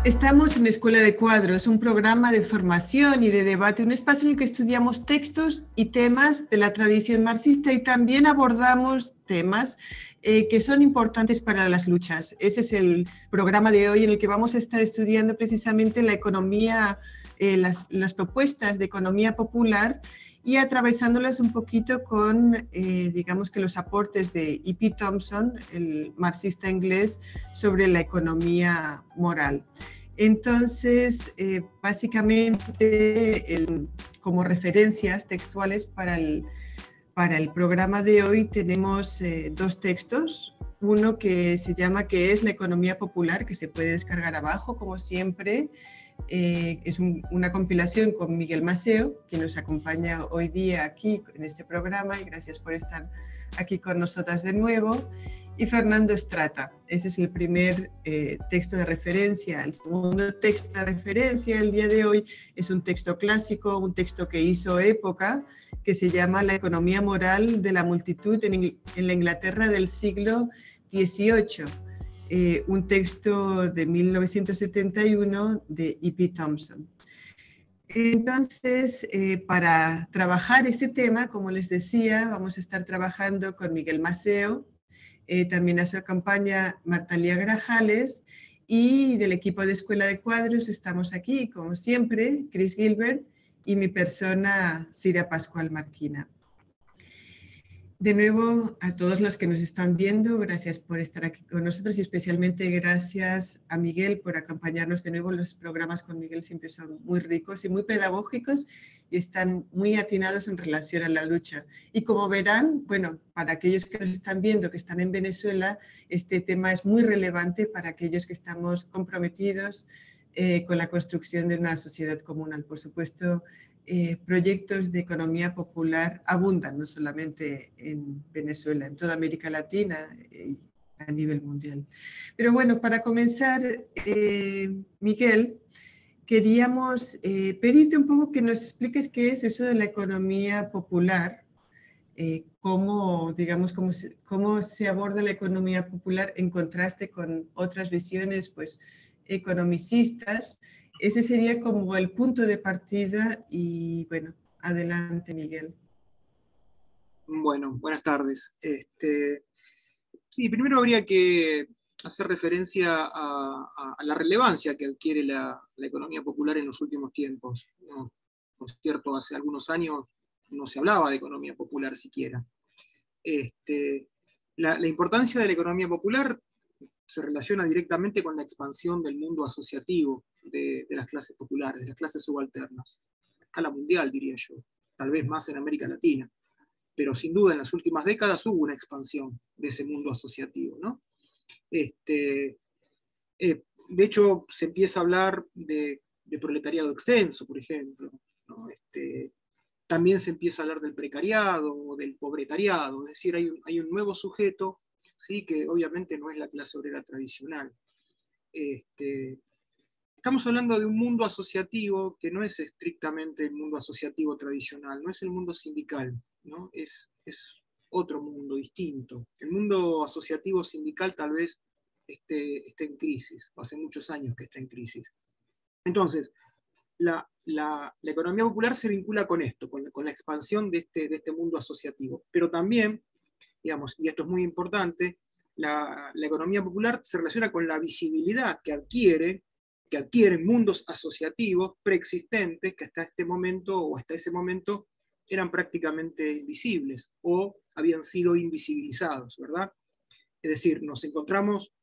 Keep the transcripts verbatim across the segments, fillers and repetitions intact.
Estamos en Escuela de Cuadros, un programa de formación y de debate, un espacio en el que estudiamos textos y temas de la tradición marxista y también abordamos temas eh, que son importantes para las luchas. Ese es el programa de hoy en el que vamos a estar estudiando precisamente la economía, eh, las, las propuestas de economía popular y atravesándolas un poquito con, eh, digamos que los aportes de E P Thompson, el marxista inglés, sobre la economía moral. Entonces, eh, básicamente, el, como referencias textuales para el, para el programa de hoy tenemos eh, dos textos. Uno que se llama ¿Qué es la economía popular?, que se puede descargar abajo, como siempre. Eh, es un, una compilación con Miguel Maceo, que nos acompaña hoy día aquí en este programa, y gracias por estar aquí con nosotras de nuevo. Y Fernando Strata, ese es el primer eh, texto de referencia. El segundo texto de referencia el día de hoy es un texto clásico, un texto que hizo época, que se llama La economía moral de la multitud en, en la Inglaterra del siglo dieciocho. Eh, un texto de mil novecientos setenta y uno de E P Thompson. Entonces, eh, para trabajar ese tema, como les decía, vamos a estar trabajando con Miguel Maceo, eh, también a su acompaña Martalía Grajales, y del equipo de Escuela de Cuadros estamos aquí, como siempre, Chris Gilbert y mi persona, Cira Pascual Marquina. De nuevo, a todos los que nos están viendo, gracias por estar aquí con nosotros y especialmente gracias a Miguel por acompañarnos de nuevo. Los programas con Miguel siempre son muy ricos y muy pedagógicos y están muy atinados en relación a la lucha. Y como verán, bueno, para aquellos que nos están viendo, que están en Venezuela, este tema es muy relevante para aquellos que estamos comprometidos eh, con la construcción de una sociedad comunal. Por supuesto, Eh, proyectos de economía popular abundan, no solamente en Venezuela, en toda América Latina y a nivel mundial. Pero bueno, para comenzar, eh, Miguel, queríamos eh, pedirte un poco que nos expliques qué es eso de la economía popular, eh, cómo, digamos, cómo se, cómo se aborda la economía popular en contraste con otras visiones, pues, economicistas. Ese sería como el punto de partida y, bueno, adelante, Miguel. Bueno, buenas tardes. Este, sí, primero habría que hacer referencia a, a, a la relevancia que adquiere la, la economía popular en los últimos tiempos, ¿no? Por cierto, hace algunos años no se hablaba de economía popular siquiera. Este, la, la importancia de la economía popular se relaciona directamente con la expansión del mundo asociativo de, de las clases populares, de las clases subalternas, a escala mundial, diría yo, tal vez más en América Latina. Pero sin duda en las últimas décadas hubo una expansión de ese mundo asociativo, ¿no? Este, eh, de hecho, se empieza a hablar de, de proletariado extenso, por ejemplo, ¿no? Este, también se empieza a hablar del precariado, del pobretariado, es decir, hay un, hay un nuevo sujeto, ¿sí? Que obviamente no es la clase obrera tradicional. Este, Estamos hablando de un mundo asociativo que no es estrictamente el mundo asociativo tradicional, no es el mundo sindical, ¿no? Es, es otro mundo distinto. El mundo asociativo sindical tal vez esté, esté en crisis, hace muchos años que está en crisis. Entonces, la, la, la economía popular se vincula con esto, con, con la expansión de este, de este mundo asociativo, pero también, digamos, y esto es muy importante, la, la economía popular se relaciona con la visibilidad que adquiere que adquieren mundos asociativos preexistentes que hasta este momento o hasta ese momento eran prácticamente invisibles o habían sido invisibilizados, ¿verdad? Es decir, nos encontramos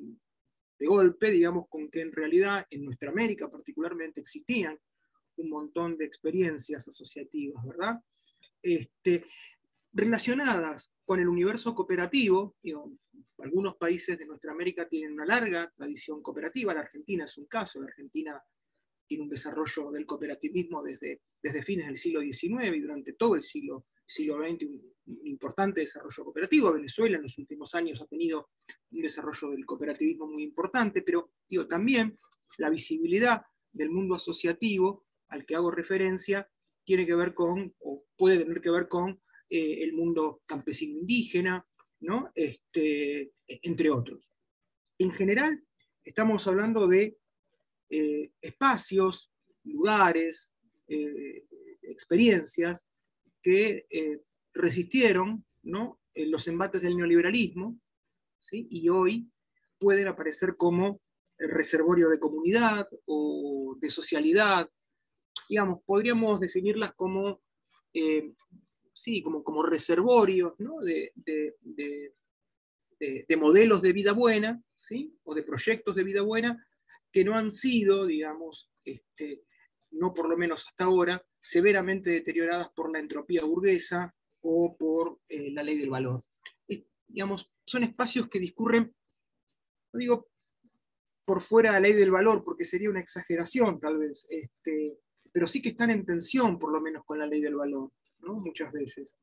de golpe, digamos, con que en realidad en nuestra América particularmente existían un montón de experiencias asociativas, ¿verdad? Este, relacionadas con el universo cooperativo. Digo, algunos países de nuestra América tienen una larga tradición cooperativa, la Argentina es un caso, la Argentina tiene un desarrollo del cooperativismo desde, desde fines del siglo diecinueve y durante todo el siglo, siglo veinte un, un importante desarrollo cooperativo. Venezuela en los últimos años ha tenido un desarrollo del cooperativismo muy importante, pero digo, también la visibilidad del mundo asociativo al que hago referencia tiene que ver con, o puede tener que ver con eh, el mundo campesino indígena, ¿no? Este, entre otros. En general, estamos hablando de eh, espacios, lugares, eh, experiencias que eh, resistieron, ¿no?, en los embates del neoliberalismo, ¿sí?, y hoy pueden aparecer como el reservorio de comunidad o de socialidad. Digamos, podríamos definirlas como, eh, sí, como, como reservorios, ¿no?, de, de, de, de, de modelos de vida buena, ¿sí?, o de proyectos de vida buena que no han sido, digamos, este, no por lo menos hasta ahora, severamente deterioradas por la entropía burguesa o por eh, la ley del valor. Eh, digamos, son espacios que discurren, no digo por fuera de la ley del valor, porque sería una exageración tal vez, este, pero sí que están en tensión por lo menos con la ley del valor, ¿no?, muchas veces.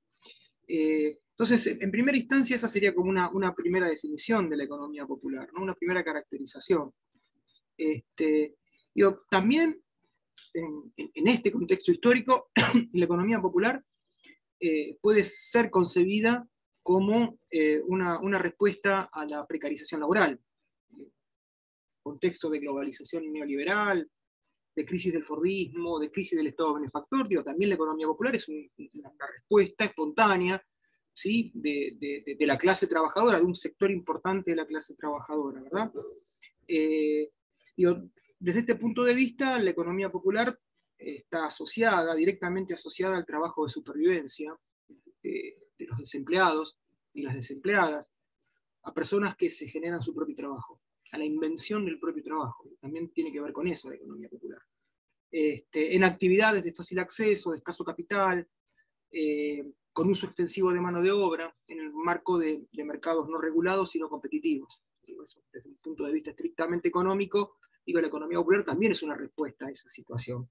Eh, entonces, en primera instancia, esa sería como una, una primera definición de la economía popular, ¿no?, una primera caracterización. Este, digo, también en, en este contexto histórico, la economía popular eh, puede ser concebida como eh, una, una respuesta a la precarización laboral. Contexto de globalización neoliberal, de crisis del fordismo, de crisis del Estado benefactor, digo, también la economía popular es un, una respuesta espontánea, ¿sí?, de, de, de la clase trabajadora, de un sector importante de la clase trabajadora, ¿verdad? Eh, digo, desde este punto de vista, la economía popular está asociada, directamente asociada al trabajo de supervivencia eh, de los desempleados y las desempleadas, a personas que se generan su propio trabajo, a la invención del propio trabajo. También tiene que ver con eso la economía popular. Este, en actividades de fácil acceso, de escaso capital, eh, con uso extensivo de mano de obra, en el marco de, de mercados no regulados, sino competitivos. Digo, eso, desde un punto de vista estrictamente económico, digo, la economía popular también es una respuesta a esa situación.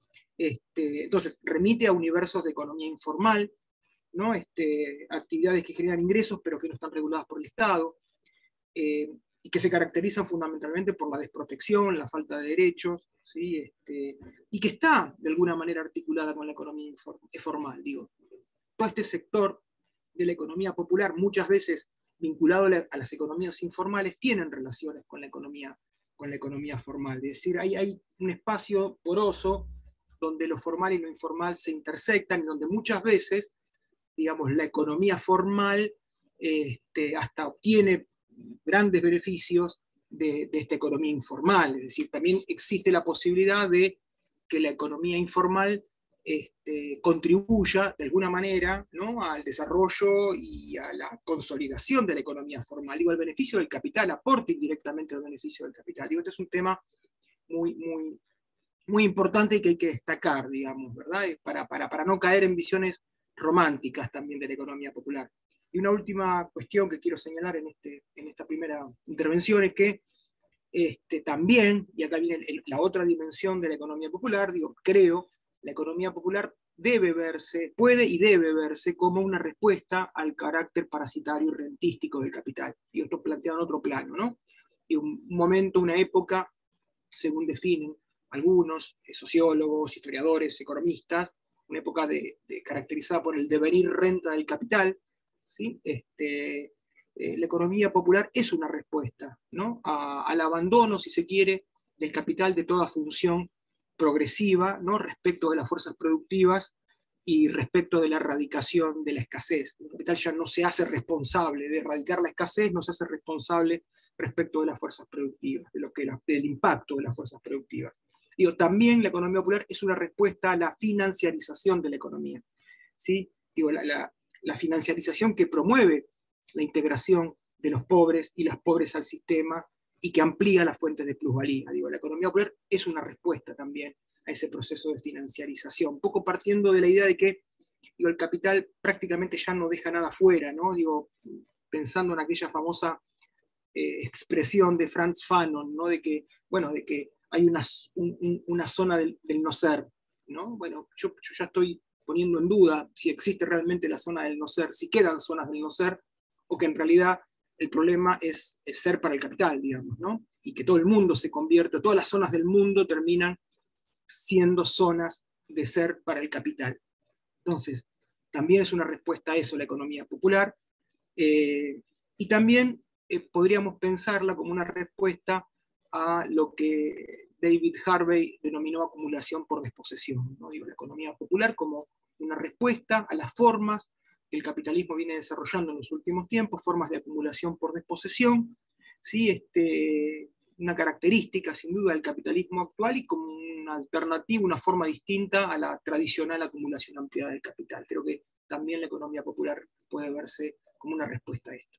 Este, entonces, remite a universos de economía informal, ¿no?, este, actividades que generan ingresos, pero que no están reguladas por el Estado, eh, y que se caracterizan fundamentalmente por la desprotección, la falta de derechos, ¿sí?, este, y que está de alguna manera articulada con la economía informal. Digo, todo este sector de la economía popular, muchas veces vinculado a las economías informales, tienen relaciones con la economía, con la economía formal. Es decir, hay, hay un espacio poroso donde lo formal y lo informal se intersectan, y donde muchas veces, digamos, la economía formal este, hasta obtiene grandes beneficios de, de esta economía informal. Es decir, también existe la posibilidad de que la economía informal este, contribuya de alguna manera, ¿no?, al desarrollo y a la consolidación de la economía formal. Digo, al beneficio del capital, aporte indirectamente al beneficio del capital. Digo, este es un tema muy, muy, muy importante y que hay que destacar, digamos, ¿verdad?, para, para, para no caer en visiones románticas también de la economía popular. Y una última cuestión que quiero señalar en, este, en esta primera intervención es que este, también, y acá viene el, la otra dimensión de la economía popular, digo, creo, la economía popular debe verse, puede y debe verse como una respuesta al carácter parasitario y rentístico del capital. Y esto planteado en otro plano, ¿no? Y un momento, una época, según definen algunos eh, sociólogos, historiadores, economistas, una época de, de, caracterizada por el devenir renta del capital, ¿sí? Este, eh, la economía popular es una respuesta, ¿no?, a, al abandono, si se quiere, del capital de toda función progresiva, ¿no?, respecto de las fuerzas productivas y respecto de la erradicación de la escasez. El capital ya no se hace responsable de erradicar la escasez, no se hace responsable respecto de las fuerzas productivas, de lo que la, del impacto de las fuerzas productivas. Digo, también la economía popular es una respuesta a la financiarización de la economía, ¿sí? Digo, la, la, la financiarización que promueve la integración de los pobres y las pobres al sistema y que amplía las fuentes de plusvalía. Digo, la economía popular es una respuesta también a ese proceso de financiarización, un poco partiendo de la idea de que, digo, el capital prácticamente ya no deja nada fuera, ¿no? Digo, pensando en aquella famosa eh, expresión de Frantz Fanon, ¿no?, de que, bueno, de que hay una, un, una zona del, del no ser, ¿no? Bueno, yo, yo ya estoy poniendo en duda si existe realmente la zona del no ser, si quedan zonas del no ser, o que en realidad el problema es, es ser para el capital, digamos, ¿no? Y que todo el mundo se convierte, todas las zonas del mundo terminan siendo zonas de ser para el capital. Entonces, también es una respuesta a eso la economía popular, eh, y también eh, podríamos pensarla como una respuesta a lo que David Harvey denominó acumulación por desposesión, ¿no? Digo, la economía popular como una respuesta a las formas que el capitalismo viene desarrollando en los últimos tiempos, formas de acumulación por desposesión, ¿sí? Este, una característica sin duda del capitalismo actual y como una alternativa, una forma distinta a la tradicional acumulación ampliada del capital. Creo que también la economía popular puede verse como una respuesta a esto.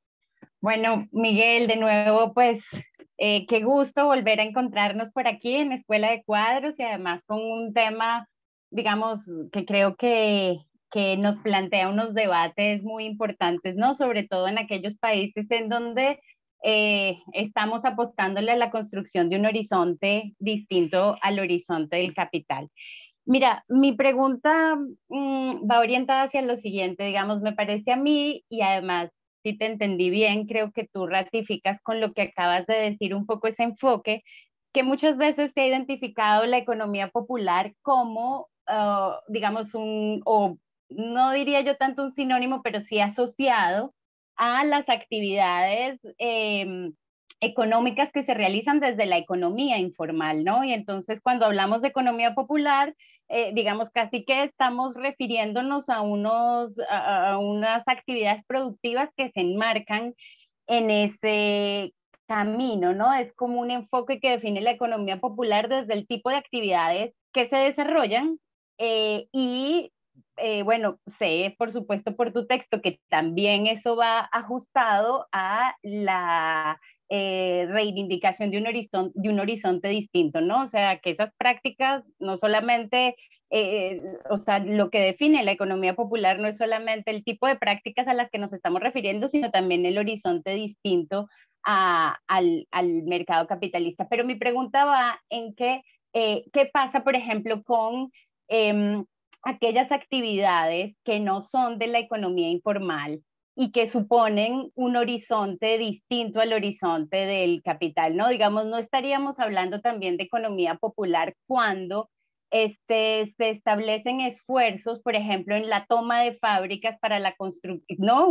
Bueno, Miguel, de nuevo, pues eh, qué gusto volver a encontrarnos por aquí en Escuela de Cuadros y además con un tema, digamos, que creo que, que nos plantea unos debates muy importantes, ¿no? Sobre todo en aquellos países en donde eh, estamos apostándole a la construcción de un horizonte distinto al horizonte del capital. Mira, mi pregunta mmm, va orientada hacia lo siguiente, digamos, me parece a mí y además, si te entendí bien, creo que tú ratificas con lo que acabas de decir un poco ese enfoque, que muchas veces se ha identificado la economía popular como, uh, digamos, un, o no diría yo tanto un sinónimo, pero sí asociado a las actividades eh, económicas que se realizan desde la economía informal, ¿no? Y entonces cuando hablamos de economía popular, eh, digamos casi que estamos refiriéndonos a, unos, a, a unas actividades productivas que se enmarcan en ese camino, ¿no? Es como un enfoque que define la economía popular desde el tipo de actividades que se desarrollan eh, y eh, bueno, sé por supuesto por tu texto que también eso va ajustado a la eh, reivindicación de un, horizonte, de un horizonte distinto, ¿no? O sea, que esas prácticas no solamente, eh, o sea, lo que define la economía popular no es solamente el tipo de prácticas a las que nos estamos refiriendo, sino también el horizonte distinto a, al, al mercado capitalista. Pero mi pregunta va en que, eh, ¿qué pasa, por ejemplo, con eh, aquellas actividades que no son de la economía informal y que suponen un horizonte distinto al horizonte del capital, ¿no? Digamos, no estaríamos hablando también de economía popular cuando este, se establecen esfuerzos, por ejemplo, en la toma de fábricas para la construcción, ¿no?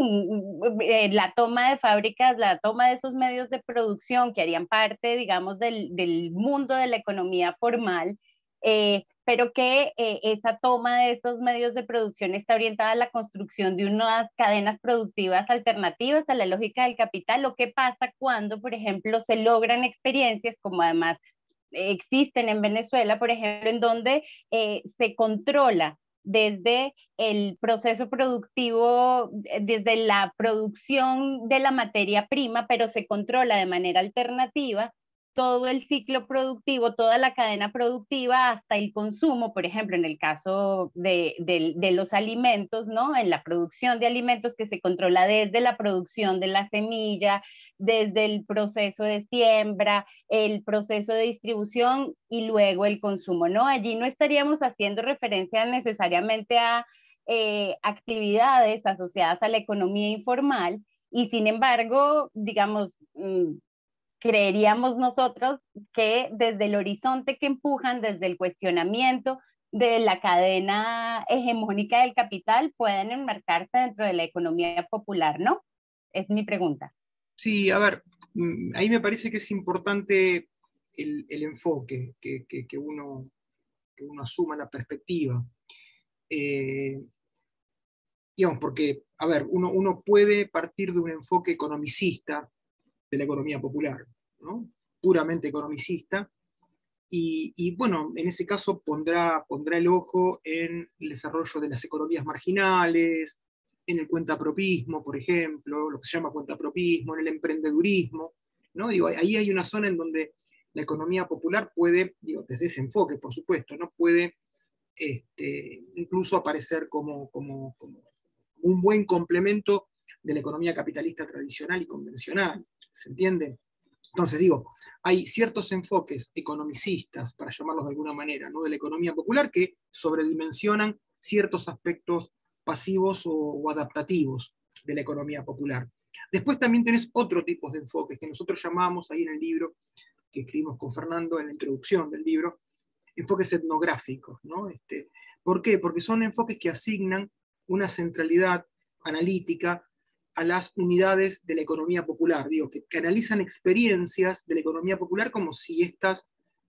La toma de fábricas, la toma de esos medios de producción que harían parte, digamos, del, del mundo de la economía formal, eh, pero que eh, esa toma de estos medios de producción está orientada a la construcción de unas cadenas productivas alternativas a la lógica del capital. Lo que pasa cuando, por ejemplo, se logran experiencias como además existen en Venezuela, por ejemplo, en donde eh, se controla desde el proceso productivo, desde la producción de la materia prima, pero se controla de manera alternativa todo el ciclo productivo, toda la cadena productiva hasta el consumo, por ejemplo, en el caso de, de, de los alimentos, ¿no? En la producción de alimentos que se controla desde la producción de la semilla, desde el proceso de siembra, el proceso de distribución y luego el consumo, ¿no? Allí no estaríamos haciendo referencia necesariamente a eh, actividades asociadas a la economía informal y sin embargo, digamos, mmm, creeríamos nosotros que desde el horizonte que empujan, desde el cuestionamiento de la cadena hegemónica del capital, pueden enmarcarse dentro de la economía popular, ¿no? Es mi pregunta. Sí, a ver, ahí me parece que es importante el, el enfoque que, que, que, uno, que uno asuma, la perspectiva. Eh, digamos, porque, a ver, uno, uno puede partir de un enfoque economicista de la economía popular, ¿no? Puramente economicista, y, y, bueno, en ese caso pondrá, pondrá el ojo en el desarrollo de las economías marginales, en el cuentapropismo, por ejemplo, lo que se llama cuentapropismo, en el emprendedurismo, ¿no? Digo, ahí hay una zona en donde la economía popular puede, digo, desde ese enfoque, por supuesto, ¿no? Puede este, incluso aparecer como, como, como un buen complemento de la economía capitalista tradicional y convencional, ¿se entiende? Entonces digo, hay ciertos enfoques economicistas, para llamarlos de alguna manera, ¿no? De la economía popular que sobredimensionan ciertos aspectos pasivos o, o adaptativos de la economía popular. Después también tenés otro tipo de enfoques que nosotros llamamos ahí en el libro, que escribimos con Fernando en la introducción del libro, enfoques etnográficos, ¿no? Este, ¿por qué? Porque son enfoques que asignan una centralidad analítica a las unidades de la economía popular, digo, que, que analizan experiencias de la economía popular como si éstas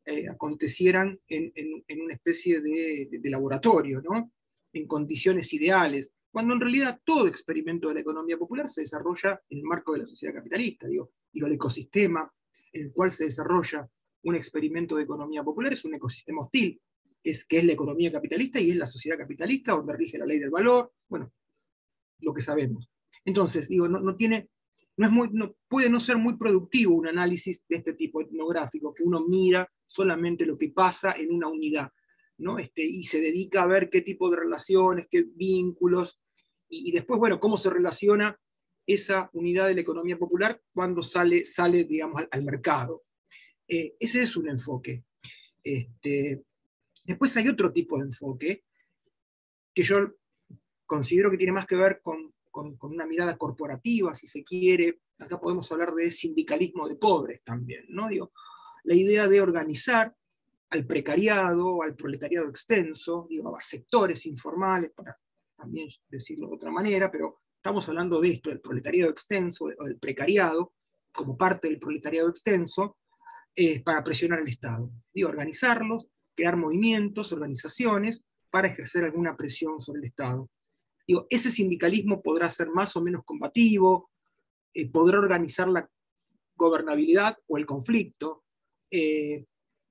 eh, acontecieran en, en, en una especie de, de, de laboratorio, ¿no? En condiciones ideales, cuando en realidad todo experimento de la economía popular se desarrolla en el marco de la sociedad capitalista. Digo, digo, el ecosistema en el cual se desarrolla un experimento de economía popular es un ecosistema hostil, que es, que es la economía capitalista y es la sociedad capitalista, donde rige la ley del valor, bueno, lo que sabemos. Entonces, digo, no, no tiene, no es muy, no, puede no ser muy productivo un análisis de este tipo etnográfico, que uno mira solamente lo que pasa en una unidad, ¿no? Este, y se dedica a ver qué tipo de relaciones, qué vínculos, y, y después, bueno, cómo se relaciona esa unidad de la economía popular cuando sale, sale digamos, al, al mercado. Eh, ese es un enfoque. Este, después hay otro tipo de enfoque que yo considero que tiene más que ver con, con, con una mirada corporativa, si se quiere. Acá podemos hablar de sindicalismo de pobres también, ¿no? Digo, la idea de organizar al precariado, al proletariado extenso, digo, a sectores informales, para también decirlo de otra manera, pero estamos hablando de esto, del proletariado extenso, o del precariado, como parte del proletariado extenso, eh, para presionar al Estado. Digo, organizarlos, crear movimientos, organizaciones, para ejercer alguna presión sobre el Estado. Digo, ese sindicalismo podrá ser más o menos combativo, eh, podrá organizar la gobernabilidad o el conflicto, eh,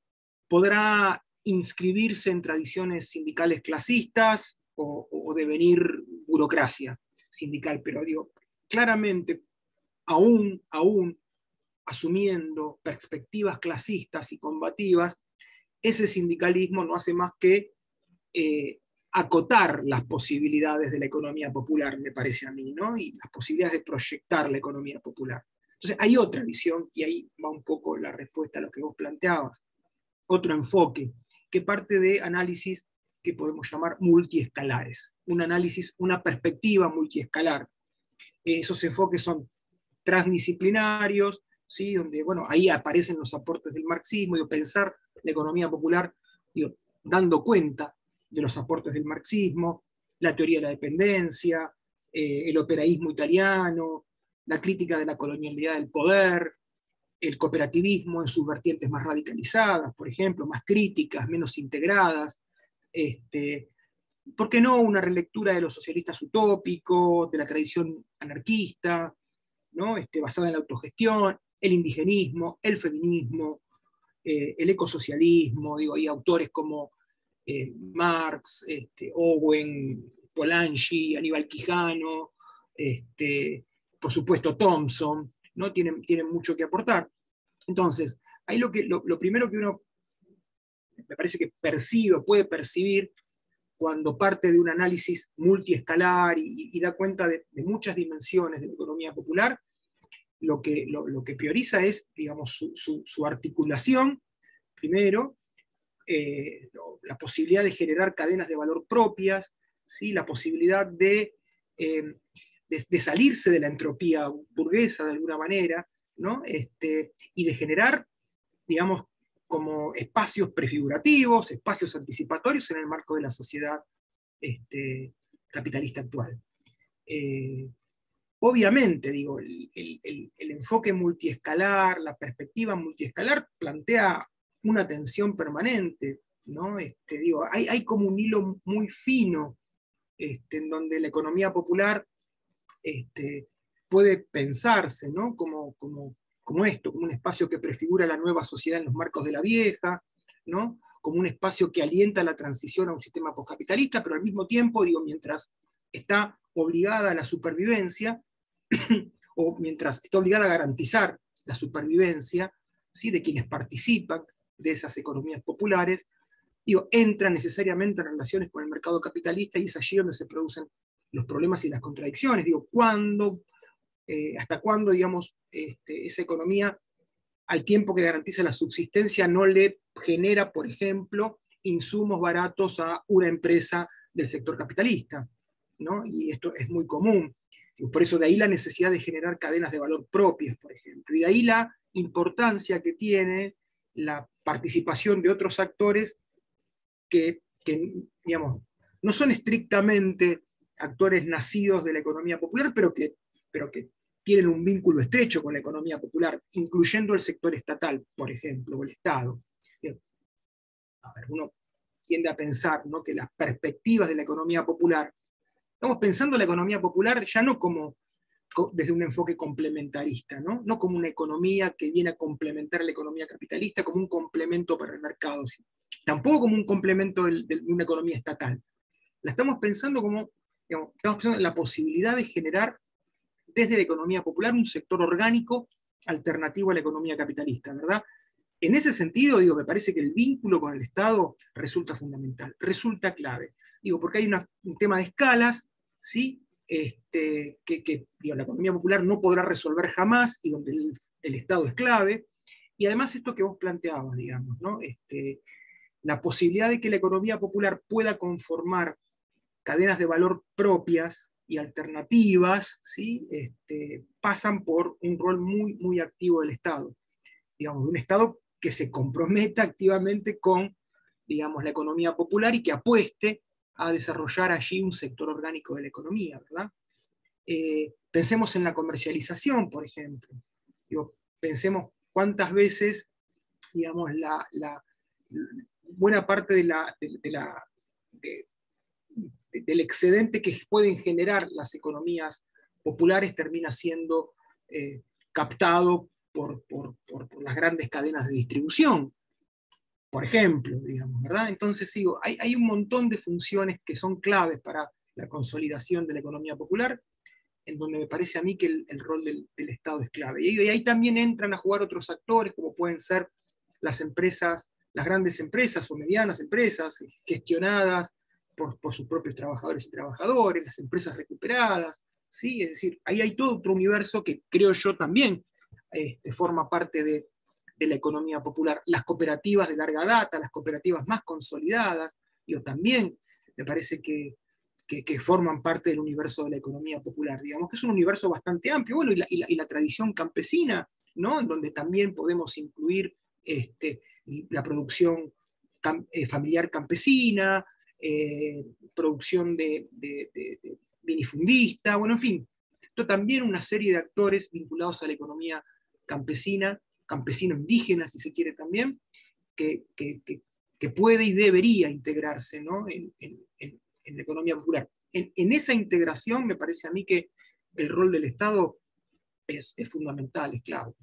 podrá inscribirse en tradiciones sindicales clasistas o, o devenir burocracia sindical, pero digo, claramente, aún, aún asumiendo perspectivas clasistas y combativas, ese sindicalismo no hace más que eh, acotar las posibilidades de la economía popular, me parece a mí, ¿no? Y las posibilidades de proyectar la economía popular. Entonces hay otra visión, y ahí va un poco la respuesta a lo que vos planteabas, otro enfoque, que parte de análisis que podemos llamar multiescalares, un análisis, una perspectiva multiescalar. Eh, esos enfoques son transdisciplinarios, ¿sí? Donde, bueno, ahí aparecen los aportes del marxismo, y pensar la economía popular, digo, dando cuenta de los aportes del marxismo, la teoría de la dependencia, eh, el operaísmo italiano, la crítica de la colonialidad del poder, el cooperativismo en sus vertientes más radicalizadas, por ejemplo, más críticas, menos integradas, este, ¿por qué no una relectura de los socialistas utópicos, de la tradición anarquista, ¿no? Este, basada en la autogestión, el indigenismo, el feminismo, eh, el ecosocialismo, digo, hay autores como eh, Marx, este, Owen, Polanyi, Aníbal Quijano, este, por supuesto Thompson, ¿no? Tienen, tienen mucho que aportar. Entonces, ahí lo, que, lo, lo primero que uno me parece que percibe, puede percibir, cuando parte de un análisis multiescalar y, y da cuenta de, de muchas dimensiones de la economía popular, lo que, lo, lo que prioriza es, digamos, su, su, su articulación, primero, eh, la posibilidad de generar cadenas de valor propias, ¿sí? La posibilidad de, eh, de, de salirse de la entropía burguesa de alguna manera, ¿no? Este, y de generar, digamos, como espacios prefigurativos, espacios anticipatorios en el marco de la sociedad este, capitalista actual. Eh, obviamente, digo, el, el, el enfoque multiescalar, la perspectiva multiescalar plantea una tensión permanente, ¿no? Este, digo, hay, hay como un hilo muy fino este, en donde la economía popular este, puede pensarse, ¿no? como, como, como esto, como un espacio que prefigura la nueva sociedad en los marcos de la vieja, ¿no? Como un espacio que alienta la transición a un sistema postcapitalista, pero al mismo tiempo, digo, mientras está obligada a la supervivencia, o mientras está obligada a garantizar la supervivencia, ¿sí? De quienes participan de esas economías populares, digo, entra necesariamente en relaciones con el mercado capitalista, y es allí donde se producen los problemas y las contradicciones. Digo, ¿cuándo, eh, hasta cuándo, digamos, este, esa economía, al tiempo que garantiza la subsistencia, no le genera, por ejemplo, insumos baratos a una empresa del sector capitalista, ¿no? Y esto es muy común. Por eso de ahí la necesidad de generar cadenas de valor propias, por ejemplo, y de ahí la importancia que tiene la participación de otros actores que, que digamos, no son estrictamente actores nacidos de la economía popular, pero que, pero que tienen un vínculo estrecho con la economía popular, incluyendo el sector estatal, por ejemplo, o el Estado. a ver, uno tiende a pensar, ¿no?, que las perspectivas de la economía popular, estamos pensando la economía popular ya no como desde un enfoque complementarista, ¿no? No como una economía que viene a complementar la economía capitalista, como un complemento para el mercado, tampoco como un complemento de, de una economía estatal. La estamos pensando como, digamos, estamos pensando en la posibilidad de generar desde la economía popular un sector orgánico alternativo a la economía capitalista, ¿verdad? En ese sentido, digo, me parece que el vínculo con el Estado resulta fundamental, resulta clave. Digo, porque hay una, un tema de escalas, ¿sí?, Este, que, que digo, la economía popular no podrá resolver jamás y donde el, el Estado es clave. Y además esto que vos planteabas, digamos, ¿no? Este, la posibilidad de que la economía popular pueda conformar cadenas de valor propias y alternativas, ¿sí?, este, pasan por un rol muy, muy activo del Estado. Digamos, un Estado que se comprometa activamente con, digamos, la economía popular y que apueste a desarrollar allí un sector orgánico de la economía, ¿verdad? Eh, pensemos en la comercialización, por ejemplo. Digo, pensemos cuántas veces, digamos, la, la buena parte de la, de, de la, de, de, del excedente que pueden generar las economías populares termina siendo eh, captado por, por, por, por las grandes cadenas de distribución, por ejemplo, digamos, ¿verdad? Entonces, digo, hay, hay un montón de funciones que son claves para la consolidación de la economía popular, en donde me parece a mí que el, el rol del, del Estado es clave. Y, y ahí también entran a jugar otros actores, como pueden ser las empresas, las grandes empresas o medianas empresas, gestionadas por, por sus propios trabajadores y trabajadores, las empresas recuperadas, ¿sí? Es decir, ahí hay todo otro universo que creo yo también este, forma parte de de la economía popular, las cooperativas de larga data, las cooperativas más consolidadas, digo, también me parece que, que, que forman parte del universo de la economía popular, digamos que es un universo bastante amplio, bueno, y la, y la, y la tradición campesina, ¿no?, en donde también podemos incluir este, la producción cam, eh, familiar campesina, eh, producción de, de, de, de minifundista, bueno, en fin, esto también una serie de actores vinculados a la economía campesina, campesino indígena, si se quiere también, que, que, que, que puede y debería integrarse, ¿no?, en, en, en la economía popular. En, en esa integración me parece a mí que el rol del Estado es, es fundamental, es clave.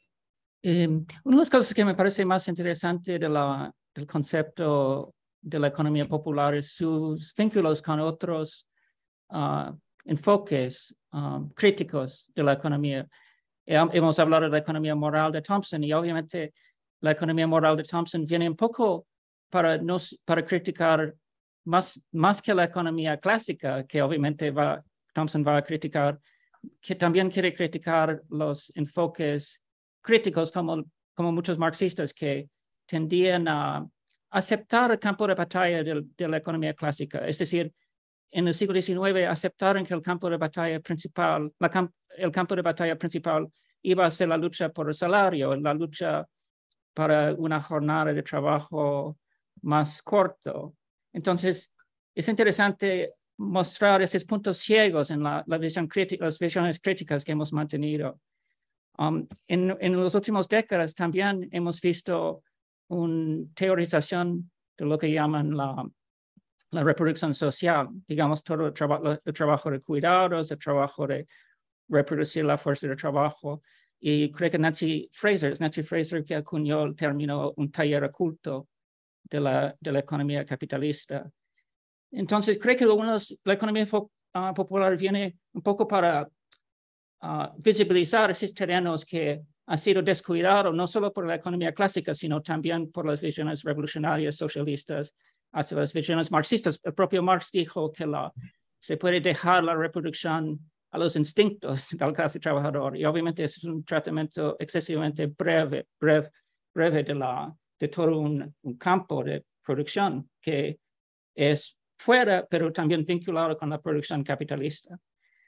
Eh, una de las cosas que me parece más interesante de la, del concepto de la economía popular es sus vínculos con otros uh, enfoques um, críticos de la economía. Hemos hablado de la economía moral de Thompson y obviamente la economía moral de Thompson viene un poco para, nos, para criticar más, más que la economía clásica, que obviamente va, Thompson va a criticar, que también quiere criticar los enfoques críticos como, como muchos marxistas que tendían a aceptar el campo de batalla de, de la economía clásica. Es decir, en el siglo diecinueve aceptaron que el campo de batalla principal, la camp el campo de batalla principal iba a ser la lucha por el salario, la lucha para una jornada de trabajo más corto. Entonces, es interesante mostrar esos puntos ciegos en la, la visión crítica, las visiones críticas que hemos mantenido. Um, en, en las últimas décadas también hemos visto una teorización de lo que llaman la la reproducción social, digamos, todo el, traba el trabajo de cuidados, el trabajo de reproducir la fuerza de trabajo. Y creo que Nancy Fraser, Nancy Fraser que acuñó el término un taller oculto de la, de la economía capitalista. Entonces, creo que unos, la economía uh, popular viene un poco para uh, visibilizar esos terrenos que han sido descuidados, no solo por la economía clásica, sino también por las visiones revolucionarias socialistas, hasta las visiones marxistas. El propio Marx dijo que la, se puede dejar la reproducción a los instintos de la clase trabajadora, y obviamente es un tratamiento excesivamente breve, breve, breve de, la, de todo un, un campo de producción que es fuera, pero también vinculado con la producción capitalista.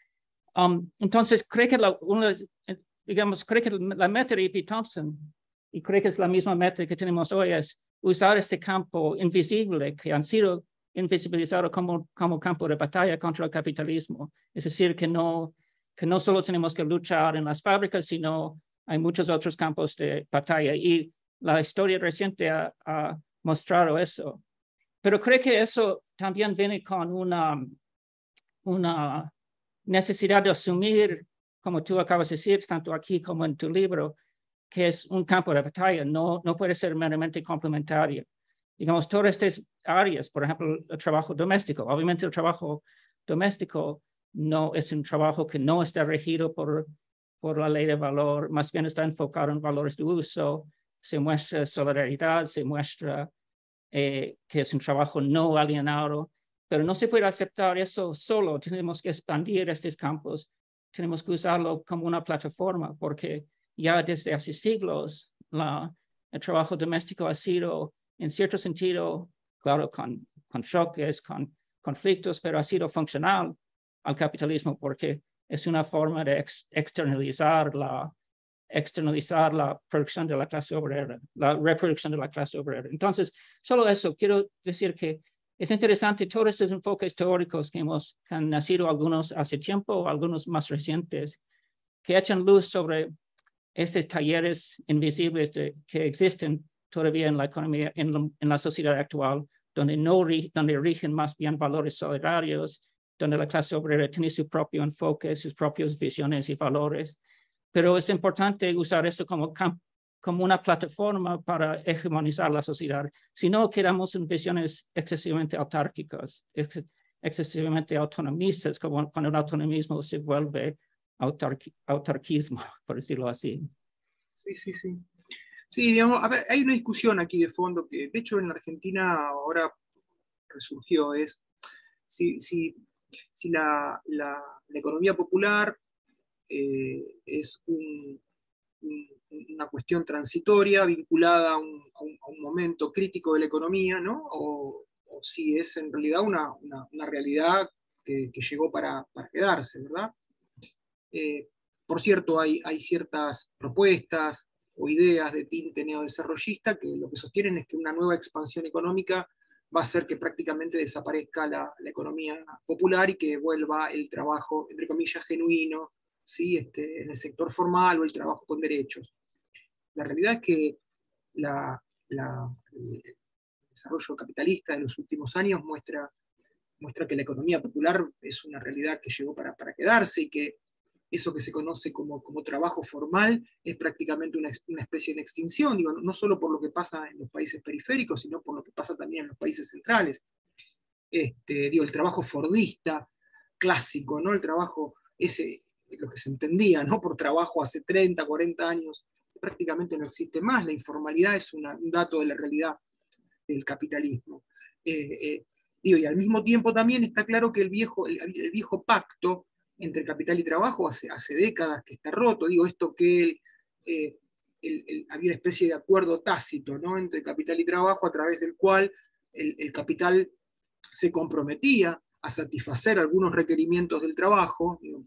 Um, entonces, creo que la, una, digamos, creo que la meta de E P Thompson, y creo que es la misma meta que tenemos hoy, es usar este campo invisible que han sido invisibilizados como, como campo de batalla contra el capitalismo. Es decir, que no, que no solo tenemos que luchar en las fábricas, sino hay muchos otros campos de batalla. Y la historia reciente ha, ha mostrado eso. Pero creo que eso también viene con una, una necesidad de asumir, como tú acabas de decir, tanto aquí como en tu libro, que es un campo de batalla, no, no puede ser meramente complementario. Digamos, todas estas áreas, por ejemplo, el trabajo doméstico. Obviamente el trabajo doméstico no es un trabajo que no está regido por, por la ley de valor, más bien está enfocado en valores de uso, se muestra solidaridad, se muestra eh, que es un trabajo no alienado, pero no se puede aceptar eso solo, tenemos que expandir estos campos, tenemos que usarlo como una plataforma, porque ya desde hace siglos la, el trabajo doméstico ha sido, en cierto sentido, claro, con, con choques, con conflictos, pero ha sido funcional al capitalismo porque es una forma de ex, externalizar, la, externalizar la producción de la clase obrera, la reproducción de la clase obrera. Entonces, solo eso, quiero decir que es interesante todos estos enfoques teóricos que hemos que han nacido, algunos hace tiempo, algunos más recientes, que echan luz sobre estos talleres invisibles de, que existen todavía en la economía, en la, en la sociedad actual, donde, no, donde rigen más bien valores solidarios, donde la clase obrera tiene su propio enfoque, sus propias visiones y valores. Pero es importante usar esto como, como una plataforma para hegemonizar la sociedad. Si no, quedamos en visiones excesivamente autárquicas, ex, excesivamente autonomistas, como cuando el autonomismo se vuelve autarqui, autarquismo, por decirlo así. Sí, sí, sí. Sí, digamos, a ver, hay una discusión aquí de fondo que, de hecho, en la Argentina ahora resurgió, es si, si, si la, la, la economía popular eh, es un, un, una cuestión transitoria vinculada a un, a, un, a un momento crítico de la economía, ¿no? O, o si es en realidad una, una, una realidad que, que llegó para, para quedarse, ¿verdad? Eh, por cierto, hay, hay ciertas propuestas o ideas de tinte neodesarrollista que lo que sostienen es que una nueva expansión económica va a hacer que prácticamente desaparezca la, la economía popular y que vuelva el trabajo, entre comillas, genuino, ¿sí? este, en el sector formal o el trabajo con derechos. La realidad es que la, la, el desarrollo capitalista de los últimos años muestra, muestra que la economía popular es una realidad que llegó para, para quedarse y que eso que se conoce como, como trabajo formal es prácticamente una, una especie de extinción, digo, no solo por lo que pasa en los países periféricos, sino por lo que pasa también en los países centrales. Este, digo, el trabajo fordista clásico, ¿no? El trabajo, ese, lo que se entendía, ¿no? Por trabajo hace treinta, cuarenta años, prácticamente no existe más. La informalidad es una, un dato de la realidad del capitalismo. Eh, eh, digo, y al mismo tiempo también está claro que el viejo, el, el viejo pacto entre capital y trabajo hace, hace décadas que está roto. Digo, esto que el, eh, el, el, había una especie de acuerdo tácito, ¿no? Entre capital y trabajo, a través del cual el, el capital se comprometía a satisfacer algunos requerimientos del trabajo, digo,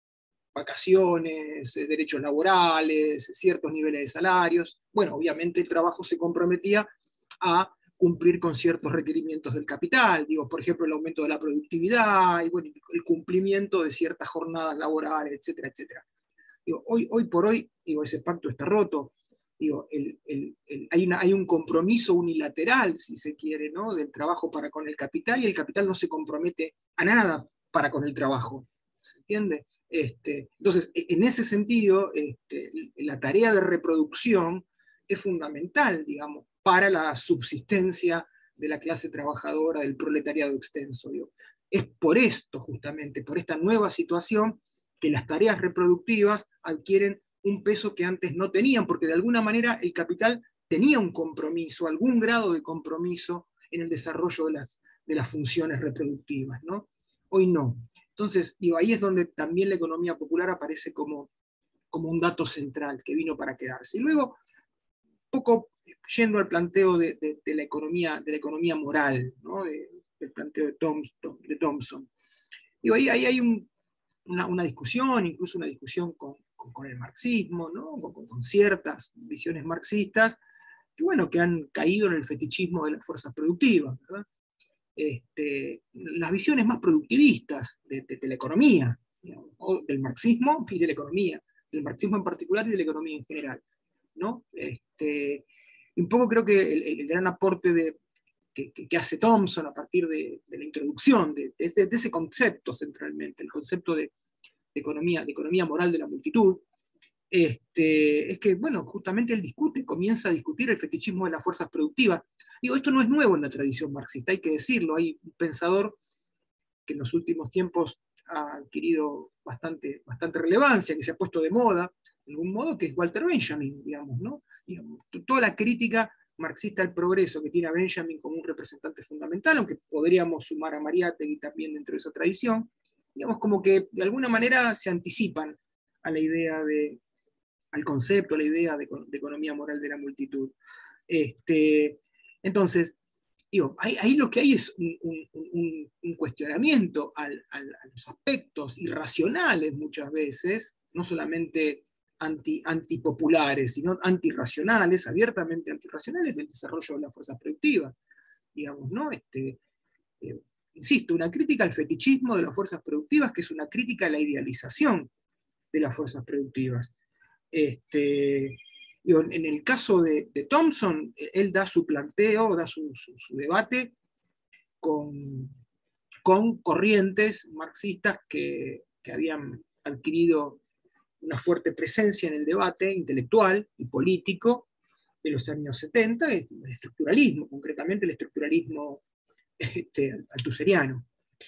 vacaciones, derechos laborales, ciertos niveles de salarios. Bueno, obviamente el trabajo se comprometía a cumplir con ciertos requerimientos del capital, digo, por ejemplo, el aumento de la productividad, y bueno, el cumplimiento de ciertas jornadas laborales, etcétera, etcétera. Digo, hoy, hoy por hoy, digo, ese pacto está roto. Digo, el, el, el, hay, una, hay un compromiso unilateral, si se quiere, ¿no? Del trabajo para con el capital, y el capital no se compromete a nada para con el trabajo. ¿Se entiende? Este, entonces, en ese sentido, este, la tarea de reproducción es fundamental, digamos, para la subsistencia de la clase trabajadora, del proletariado extenso. Digo. Es por esto, justamente, por esta nueva situación, que las tareas reproductivas adquieren un peso que antes no tenían, porque de alguna manera el capital tenía un compromiso, algún grado de compromiso en el desarrollo de las, de las funciones reproductivas, ¿no? Hoy no. Entonces, digo, ahí es donde también la economía popular aparece como, como un dato central que vino para quedarse. Y luego, poco yendo al planteo de, de, de, la, economía, de la economía moral, ¿no? de, del planteo de Thompson. De Thompson. Digo, ahí, ahí hay un, una, una discusión, incluso una discusión con, con, con el marxismo, ¿no? con, con ciertas visiones marxistas, que, bueno, que han caído en el fetichismo de las fuerzas productivas, ¿verdad? Este, las visiones más productivistas de, de, de la economía, digamos, o del marxismo y de la economía, del marxismo en particular y de la economía en general, ¿no? Este, Y un poco creo que el, el gran aporte de, que, que hace Thompson a partir de, de la introducción de, de, de ese concepto centralmente, el concepto de, de, economía, de economía moral de la multitud, este, es que, bueno, justamente él discute, comienza a discutir el fetichismo de las fuerzas productivas. Digo, esto no es nuevo en la tradición marxista, hay que decirlo, hay un pensador que en los últimos tiempos ha adquirido bastante, bastante relevancia, que se ha puesto de moda, de algún modo, que es Walter Benjamin, digamos, ¿no? Digamos, toda la crítica marxista al progreso que tiene a Benjamin como un representante fundamental, aunque podríamos sumar a Mariátegui también dentro de esa tradición, digamos, como que de alguna manera se anticipan a la idea de, al concepto, a la idea de, de economía moral de la multitud. Este, entonces, digo, ahí, ahí lo que hay es un, un, un, un cuestionamiento al, al, a los aspectos irracionales muchas veces, no solamente anti, antipopulares, sino antirracionales, abiertamente antirracionales del desarrollo de las fuerzas productivas. Digamos, ¿no? Este, eh, insisto, una crítica al fetichismo de las fuerzas productivas, que es una crítica a la idealización de las fuerzas productivas. Este, digo, en el caso de, de Thompson, él da su planteo, da su, su, su debate con, con corrientes marxistas que, que habían adquirido una fuerte presencia en el debate intelectual y político de los años setenta, el estructuralismo, concretamente el estructuralismo este, althuseriano.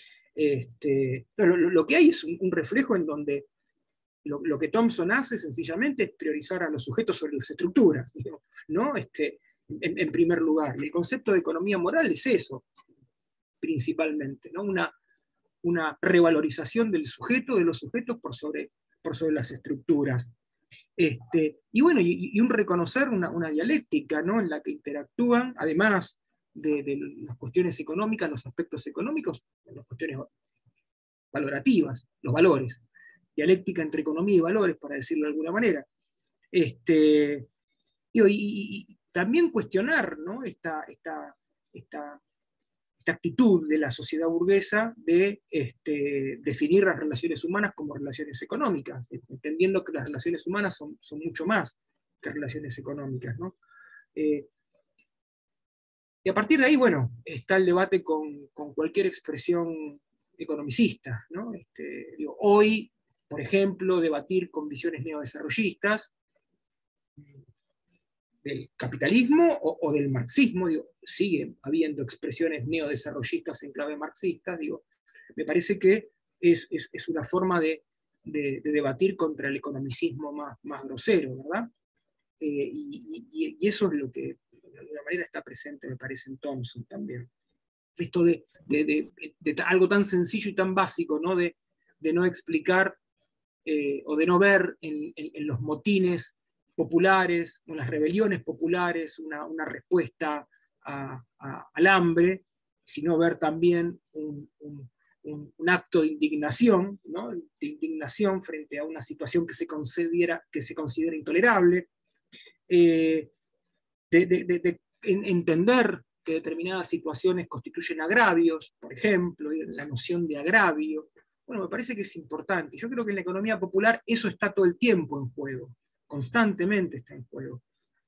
Este, lo, lo que hay es un, un reflejo en donde Lo, lo que Thompson hace sencillamente es priorizar a los sujetos sobre las estructuras, ¿no? Este, en, en primer lugar. Y el concepto de economía moral es eso, principalmente, ¿no? Una, una revalorización del sujeto, de los sujetos por sobre, por sobre las estructuras. Este, y bueno, y, y un reconocer una, una dialéctica, ¿no? En la que interactúan, además de, de las cuestiones económicas, los aspectos económicos, las cuestiones valorativas, los valores. Dialéctica entre economía y valores, para decirlo de alguna manera. Este, y, y, y también cuestionar, ¿no? esta, esta, esta, esta actitud de la sociedad burguesa de este, definir las relaciones humanas como relaciones económicas, entendiendo que las relaciones humanas son, son mucho más que relaciones económicas, ¿no? Eh, y a partir de ahí, bueno, está el debate con, con cualquier expresión economicista, ¿no? Este, digo, hoy, por ejemplo, debatir con visiones neodesarrollistas del capitalismo o, o del marxismo, digo, sigue habiendo expresiones neodesarrollistas en clave marxista, digo, me parece que es, es, es una forma de, de, de debatir contra el economicismo más, más grosero, ¿verdad? Eh, y, y, y eso es lo que de alguna manera está presente, me parece, en Thompson también. Esto de, de, de, de, de algo tan sencillo y tan básico, ¿no? De, de no explicar Eh, o de no ver en, en, en los motines populares, en las rebeliones populares, una, una respuesta a, a, al hambre, sino ver también un, un, un, un acto de indignación, ¿no? de indignación frente a una situación que se considera, que se considera intolerable, eh, de, de, de, de entender que determinadas situaciones constituyen agravios, por ejemplo, la noción de agravio. Bueno, me parece que es importante. Yo creo que en la economía popular eso está todo el tiempo en juego, constantemente está en juego.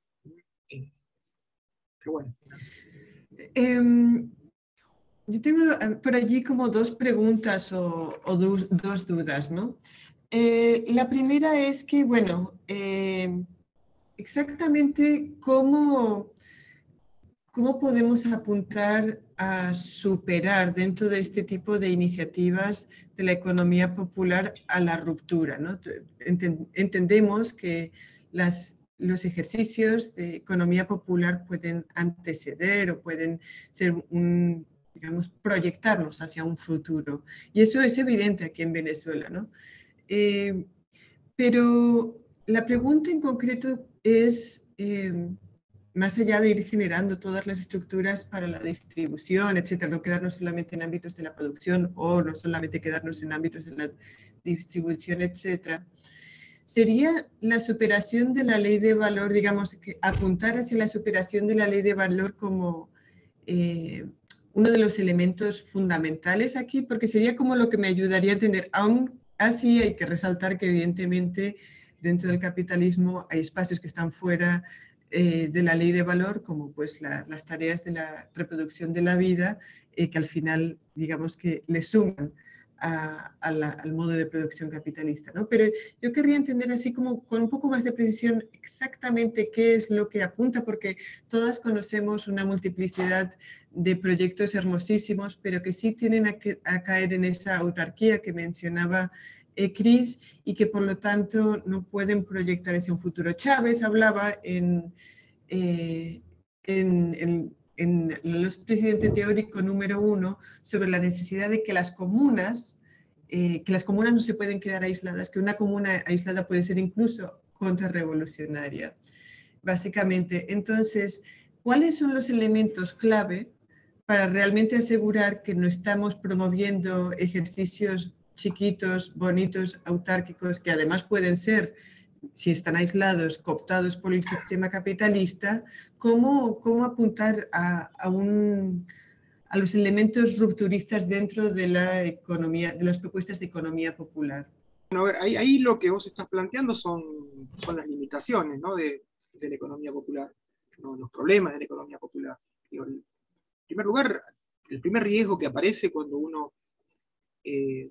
Pero bueno. Eh, yo tengo por allí como dos preguntas o, o dos, dos dudas, ¿no? Eh, la primera es que, bueno, eh, exactamente cómo... ¿Cómo podemos apuntar a superar dentro de este tipo de iniciativas de la economía popular a la ruptura, ¿no? Entendemos que las, los ejercicios de economía popular pueden anteceder o pueden ser un, digamos, proyectarnos hacia un futuro. Y eso es evidente aquí en Venezuela, ¿no? Eh, pero la pregunta en concreto es... Eh, más allá de ir generando todas las estructuras para la distribución, etcétera, no quedarnos solamente en ámbitos de la producción o no solamente quedarnos en ámbitos de la distribución, etcétera, sería la superación de la ley de valor, digamos, que apuntar hacia la superación de la ley de valor como eh, uno de los elementos fundamentales aquí, porque sería como lo que me ayudaría a entender. Aún así hay que resaltar que evidentemente dentro del capitalismo hay espacios que están fuera eh, de la ley de valor, como pues la, las tareas de la reproducción de la vida, eh, que al final, digamos que le suman a, a la, al modo de producción capitalista, ¿no? Pero yo querría entender así como con un poco más de precisión exactamente qué es lo que apunta, porque todas conocemos una multiplicidad de proyectos hermosísimos, pero que sí tienen a, que, a caer en esa autarquía que mencionaba eh, Chris, y que por lo tanto no pueden proyectar hacia un futuro. Chávez hablaba en, eh, en, en en el presidente teórico número uno sobre la necesidad de que las comunas, eh, que las comunas no se pueden quedar aisladas, que una comuna aislada puede ser incluso contrarrevolucionaria, básicamente. Entonces, ¿cuáles son los elementos clave para realmente asegurar que no estamos promoviendo ejercicios chiquitos, bonitos, autárquicos, que además pueden ser, si están aislados, cooptados por el sistema capitalista? ¿Cómo, cómo apuntar a, a, un, a los elementos rupturistas dentro de la economía, de las propuestas de economía popular? Bueno, a ver, ahí, ahí lo que vos estás planteando son, son las limitaciones, ¿no? de, de la economía popular, ¿no? Los problemas de la economía popular. Digo, en primer lugar, el primer riesgo que aparece cuando uno eh,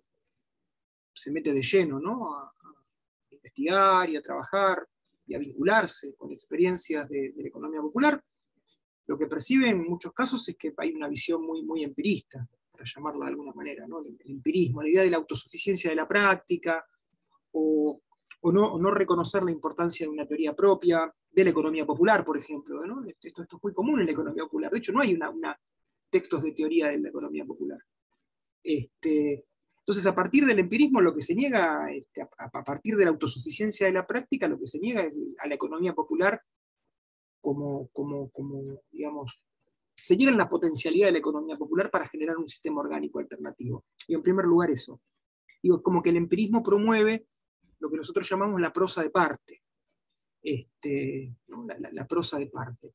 se mete de lleno, ¿no? a, investigar y a trabajar y a vincularse con experiencias de, de la economía popular, lo que percibe en muchos casos es que hay una visión muy, muy empirista, para llamarlo de alguna manera, ¿no? el, el empirismo, la idea de la autosuficiencia de la práctica, o, o, no, o no reconocer la importancia de una teoría propia de la economía popular, por ejemplo, ¿no? Esto, esto es muy común en la economía popular. De hecho, no hay una, una textos de teoría de la economía popular. Este, Entonces, a partir del empirismo, lo que se niega, este, a, a partir de la autosuficiencia de la práctica, lo que se niega es a la economía popular como, como, como digamos, se niegan la potencialidad de la economía popular para generar un sistema orgánico alternativo. Y en primer lugar eso. Digo, como que el empirismo promueve lo que nosotros llamamos la prosa de parte. Este, ¿no? la, la, la prosa de parte.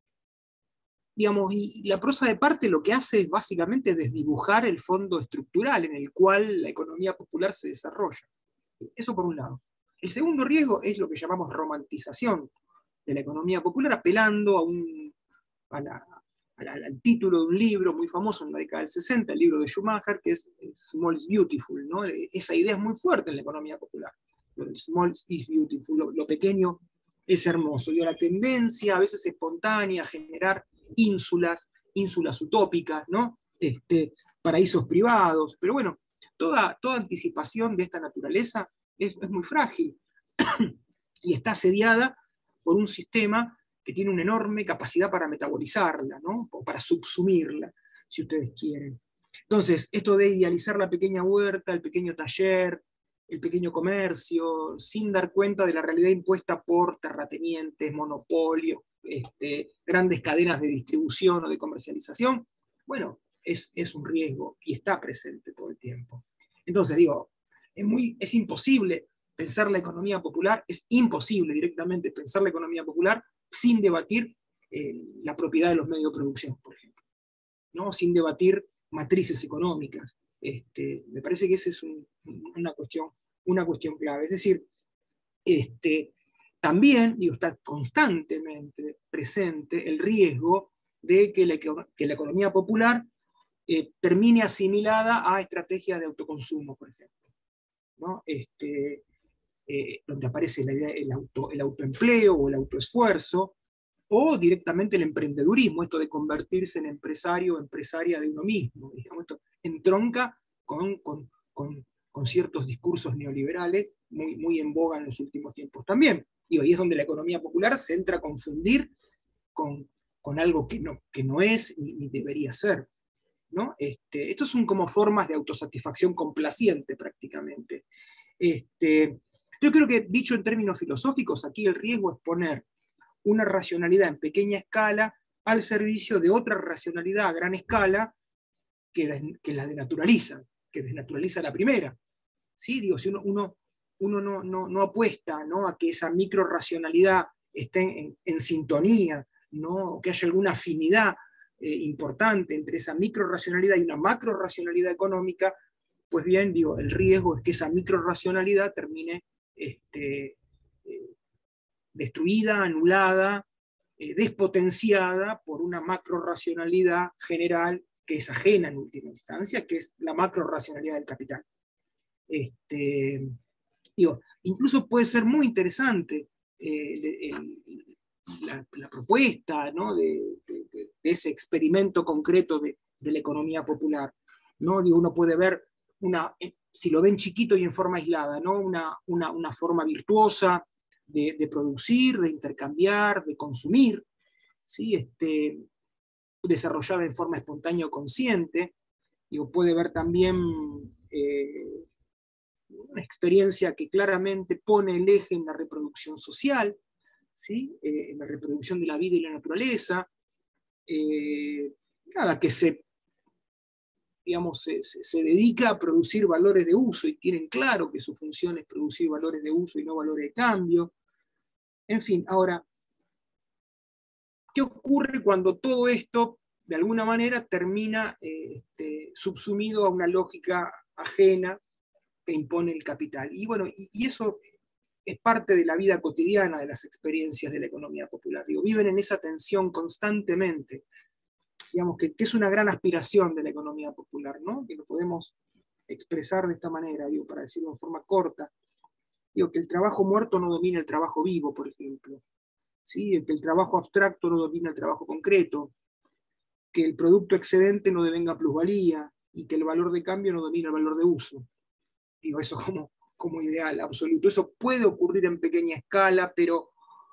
Digamos, y la prosa de parte lo que hace es básicamente desdibujar el fondo estructural en el cual la economía popular se desarrolla. Eso por un lado. El segundo riesgo es lo que llamamos romantización de la economía popular, apelando a un, a la, a la, al título de un libro muy famoso en la década del sesenta, el libro de Schumacher, que es Small is Beautiful, ¿no? Esa idea es muy fuerte en la economía popular. Small is Beautiful, lo, lo pequeño es hermoso. Y la tendencia, a veces espontánea, a generar ínsulas, ínsulas utópicas, ¿no? Este, paraísos privados, pero bueno, toda, toda anticipación de esta naturaleza es, es muy frágil y está asediada por un sistema que tiene una enorme capacidad para metabolizarla, ¿no? O para subsumirla, si ustedes quieren. Entonces, esto de idealizar la pequeña huerta, el pequeño taller, el pequeño comercio, sin dar cuenta de la realidad impuesta por terratenientes, monopolios, este, grandes cadenas de distribución o de comercialización, bueno, es, es un riesgo y está presente todo el tiempo. Entonces, digo, es, muy, es imposible pensar la economía popular, es imposible directamente pensar la economía popular sin debatir eh, la propiedad de los medios de producción, por ejemplo, ¿no? Sin debatir matrices económicas. Este, me parece que esa es un, una, cuestión, una cuestión clave. Es decir, este, también digo, está constantemente presente el riesgo de que la, que la economía popular eh, termine asimilada a estrategias de autoconsumo, por ejemplo, ¿no? Este, eh, donde aparece la idea del auto, el autoempleo o el autoesfuerzo, o directamente el emprendedurismo, esto de convertirse en empresario o empresaria de uno mismo. Digamos, esto entronca con, con, con, con ciertos discursos neoliberales muy, muy en boga en los últimos tiempos también. Y ahí es donde la economía popular se entra a confundir con, con algo que no, que no es ni, ni debería ser, ¿no? Este, estos son como formas de autosatisfacción complaciente prácticamente. Este, yo creo que, dicho en términos filosóficos, aquí el riesgo es poner una racionalidad en pequeña escala al servicio de otra racionalidad a gran escala que la, que la denaturaliza, que desnaturaliza la primera. ¿Sí? Digo, si uno, uno, uno no, no, no apuesta, ¿no?, a que esa microracionalidad esté en, en sintonía, ¿no?, que haya alguna afinidad eh, importante entre esa microracionalidad y una macroracionalidad económica, pues bien, digo, el riesgo es que esa microracionalidad termine este, eh, destruida, anulada, eh, despotenciada por una macro-racionalidad general que es ajena en última instancia, que es la macro-racionalidad del capital. Este, digo, incluso puede ser muy interesante eh, el, el, la, la propuesta, ¿no? de, de, de ese experimento concreto de, de la economía popular, ¿no? Digo, uno puede ver, una, si lo ven chiquito y en forma aislada, ¿no? una, una, una forma virtuosa de, de producir, de intercambiar, de consumir, ¿sí? este, desarrollada en forma espontánea o consciente. Digo, puede ver también eh, una experiencia que claramente pone el eje en la reproducción social, ¿sí? eh, en la reproducción de la vida y la naturaleza, eh, nada, que se, digamos, se, se, se dedica a producir valores de uso y tienen claro que su función es producir valores de uso y no valores de cambio. En fin, ahora, ¿qué ocurre cuando todo esto, de alguna manera, termina eh, este, subsumido a una lógica ajena que impone el capital? Y bueno, y, y eso es parte de la vida cotidiana de las experiencias de la economía popular. Digo, viven en esa tensión constantemente, digamos, que, que es una gran aspiración de la economía popular, ¿no? Que lo podemos expresar de esta manera, digo, para decirlo en forma corta. Digo, que el trabajo muerto no domina el trabajo vivo, por ejemplo. ¿Sí? Que el trabajo abstracto no domina el trabajo concreto, que el producto excedente no devenga plusvalía, y que el valor de cambio no domina el valor de uso. Digo, eso como, como ideal absoluto. Eso puede ocurrir en pequeña escala, pero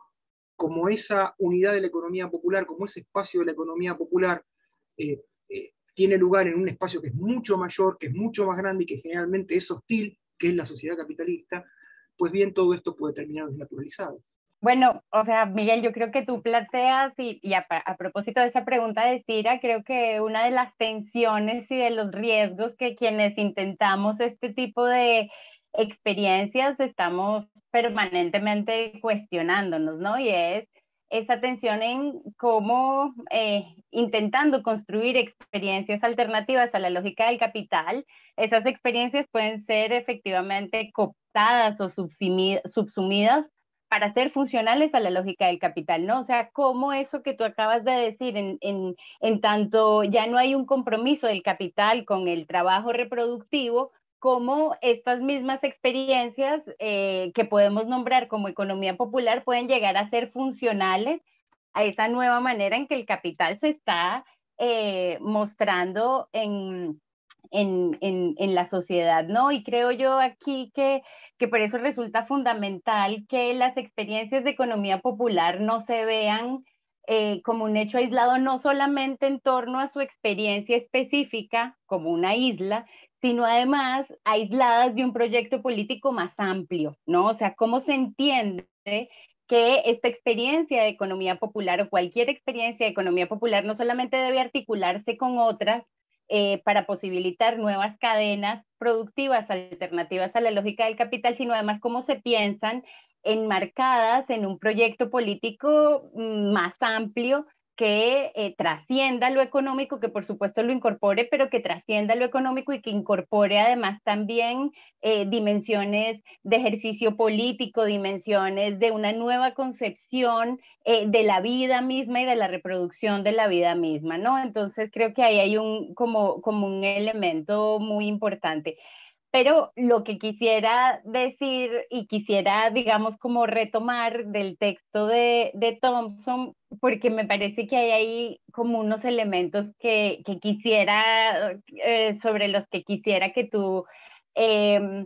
como esa unidad de la economía popular, como ese espacio de la economía popular, eh, eh, tiene lugar en un espacio que es mucho mayor, que es mucho más grande y que generalmente es hostil, que es la sociedad capitalista, pues bien, todo esto puede terminar desnaturalizado. Bueno, o sea, Miguel, yo creo que tú planteas, y, y a, a propósito de esa pregunta de Cira, creo que una de las tensiones y de los riesgos que quienes intentamos este tipo de experiencias estamos permanentemente cuestionándonos, ¿no? Y es esa tensión en cómo eh, intentando construir experiencias alternativas a la lógica del capital, esas experiencias pueden ser efectivamente cooptadas o subsumidas para ser funcionales a la lógica del capital, ¿no? O sea, cómo eso que tú acabas de decir, en, en, en tanto ya no hay un compromiso del capital con el trabajo reproductivo, cómo estas mismas experiencias eh, que podemos nombrar como economía popular pueden llegar a ser funcionales a esa nueva manera en que el capital se está eh, mostrando en, en, en, en la sociedad, ¿no? Y creo yo aquí que que por eso resulta fundamental que las experiencias de economía popular no se vean eh, como un hecho aislado, no solamente en torno a su experiencia específica, como una isla, sino además aisladas de un proyecto político más amplio, ¿no? O sea, cómo se entiende que esta experiencia de economía popular o cualquier experiencia de economía popular no solamente debe articularse con otras, Eh, para posibilitar nuevas cadenas productivas alternativas a la lógica del capital, sino además cómo se piensan enmarcadas en un proyecto político más amplio que eh, trascienda lo económico, que por supuesto lo incorpore, pero que trascienda lo económico y que incorpore además también eh, dimensiones de ejercicio político, dimensiones de una nueva concepción eh, de la vida misma y de la reproducción de la vida misma, ¿no? Entonces creo que ahí hay un, como, como un elemento muy importante. Pero lo que quisiera decir y quisiera, digamos, como retomar del texto de, de Thompson, porque me parece que hay ahí como unos elementos que, que quisiera, eh, sobre los que quisiera que tú eh,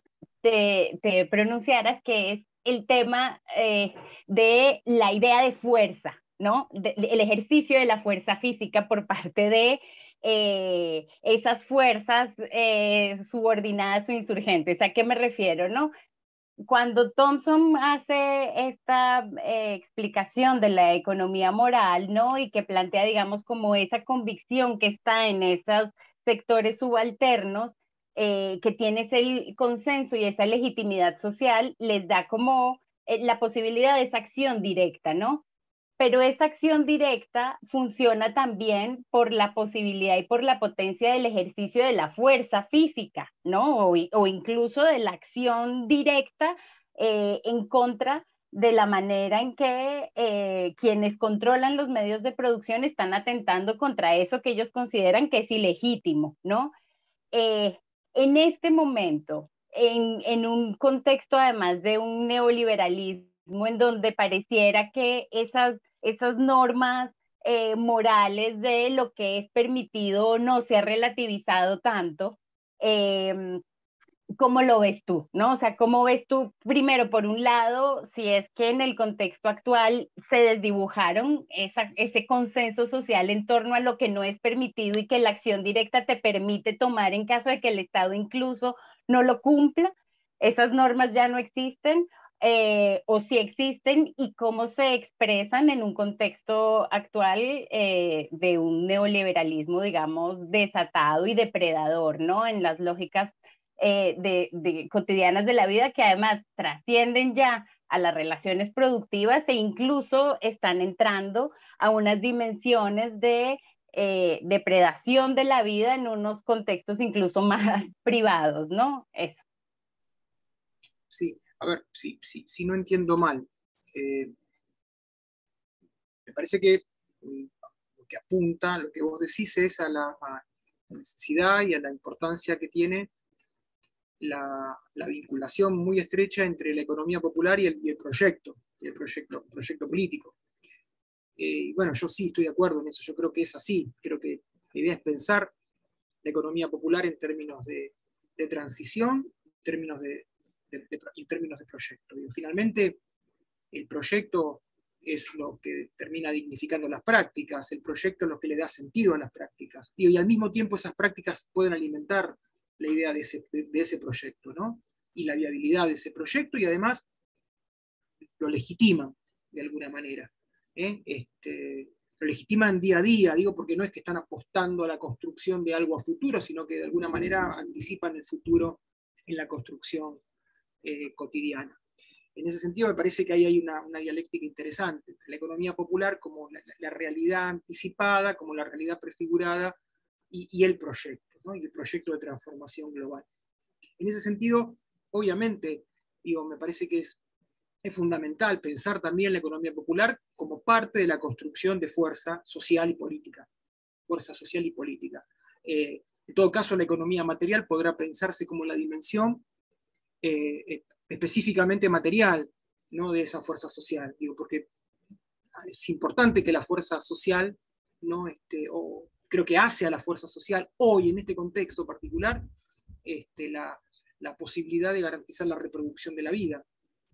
te, te pronunciaras, que es el tema eh, de la idea de fuerza, ¿no? De, el ejercicio de la fuerza física por parte de eh, esas fuerzas eh, subordinadas o insurgentes. ¿A qué me refiero, no? Cuando Thompson hace esta eh, explicación de la economía moral, ¿no? Y que plantea, digamos, como esa convicción que está en esos sectores subalternos, eh, que tiene ese consenso y esa legitimidad social, les da como eh, la posibilidad de esa acción directa, ¿no? Pero esa acción directa funciona también por la posibilidad y por la potencia del ejercicio de la fuerza física, ¿no? O, o incluso de la acción directa eh, en contra de la manera en que eh, quienes controlan los medios de producción están atentando contra eso que ellos consideran que es ilegítimo, ¿no? Eh, en este momento, en, en un contexto además de un neoliberalismo en donde pareciera que esas, esas normas eh, morales de lo que es permitido o no se ha relativizado tanto, eh, ¿cómo lo ves tú? ¿No? O sea, ¿cómo ves tú, primero, por un lado, si es que en el contexto actual se desdibujaron esa, ese consenso social en torno a lo que no es permitido y que la acción directa te permite tomar en caso de que el Estado incluso no lo cumpla? ¿Esas normas ya no existen? Eh, o si existen y cómo se expresan en un contexto actual eh, de un neoliberalismo, digamos, desatado y depredador, ¿no? En las lógicas Eh, de, de cotidianas de la vida, que además trascienden ya a las relaciones productivas e incluso están entrando a unas dimensiones de eh, depredación de la vida en unos contextos incluso más privados, ¿no? Eso. Sí, a ver, si, si, si no entiendo mal, eh, me parece que eh, lo que apunta, lo que vos decís es a la, a la necesidad y a la importancia que tiene La, la vinculación muy estrecha entre la economía popular y el, y el proyecto, y el proyecto, proyecto político. Eh, y bueno, yo sí estoy de acuerdo en eso, yo creo que es así, creo que la idea es pensar la economía popular en términos de, de transición, en términos de, de, de, en términos de proyecto. Y finalmente, el proyecto es lo que termina dignificando las prácticas, el proyecto es lo que le da sentido a las prácticas. Y, y al mismo tiempo esas prácticas pueden alimentar la idea de ese, de, de ese proyecto, ¿no? Y la viabilidad de ese proyecto, y además lo legitiman de alguna manera. ¿eh? Este, lo legitiman día a día, digo, porque no es que están apostando a la construcción de algo a futuro, sino que de alguna manera anticipan el futuro en la construcción eh, cotidiana. En ese sentido me parece que ahí hay una, una dialéctica interesante entre la economía popular como la, la realidad anticipada, como la realidad prefigurada, y, y el proyecto, ¿no? Y el proyecto de transformación global. En ese sentido, obviamente, digo, me parece que es, es fundamental pensar también la economía popular como parte de la construcción de fuerza social y política. Fuerza social y política. Eh, en todo caso, la economía material podrá pensarse como la dimensión eh, específicamente material, ¿no? De esa fuerza social, digo, porque es importante que la fuerza social, ¿no? Este, o creo que hace a la fuerza social hoy, en este contexto particular, este, la, la posibilidad de garantizar la reproducción de la vida,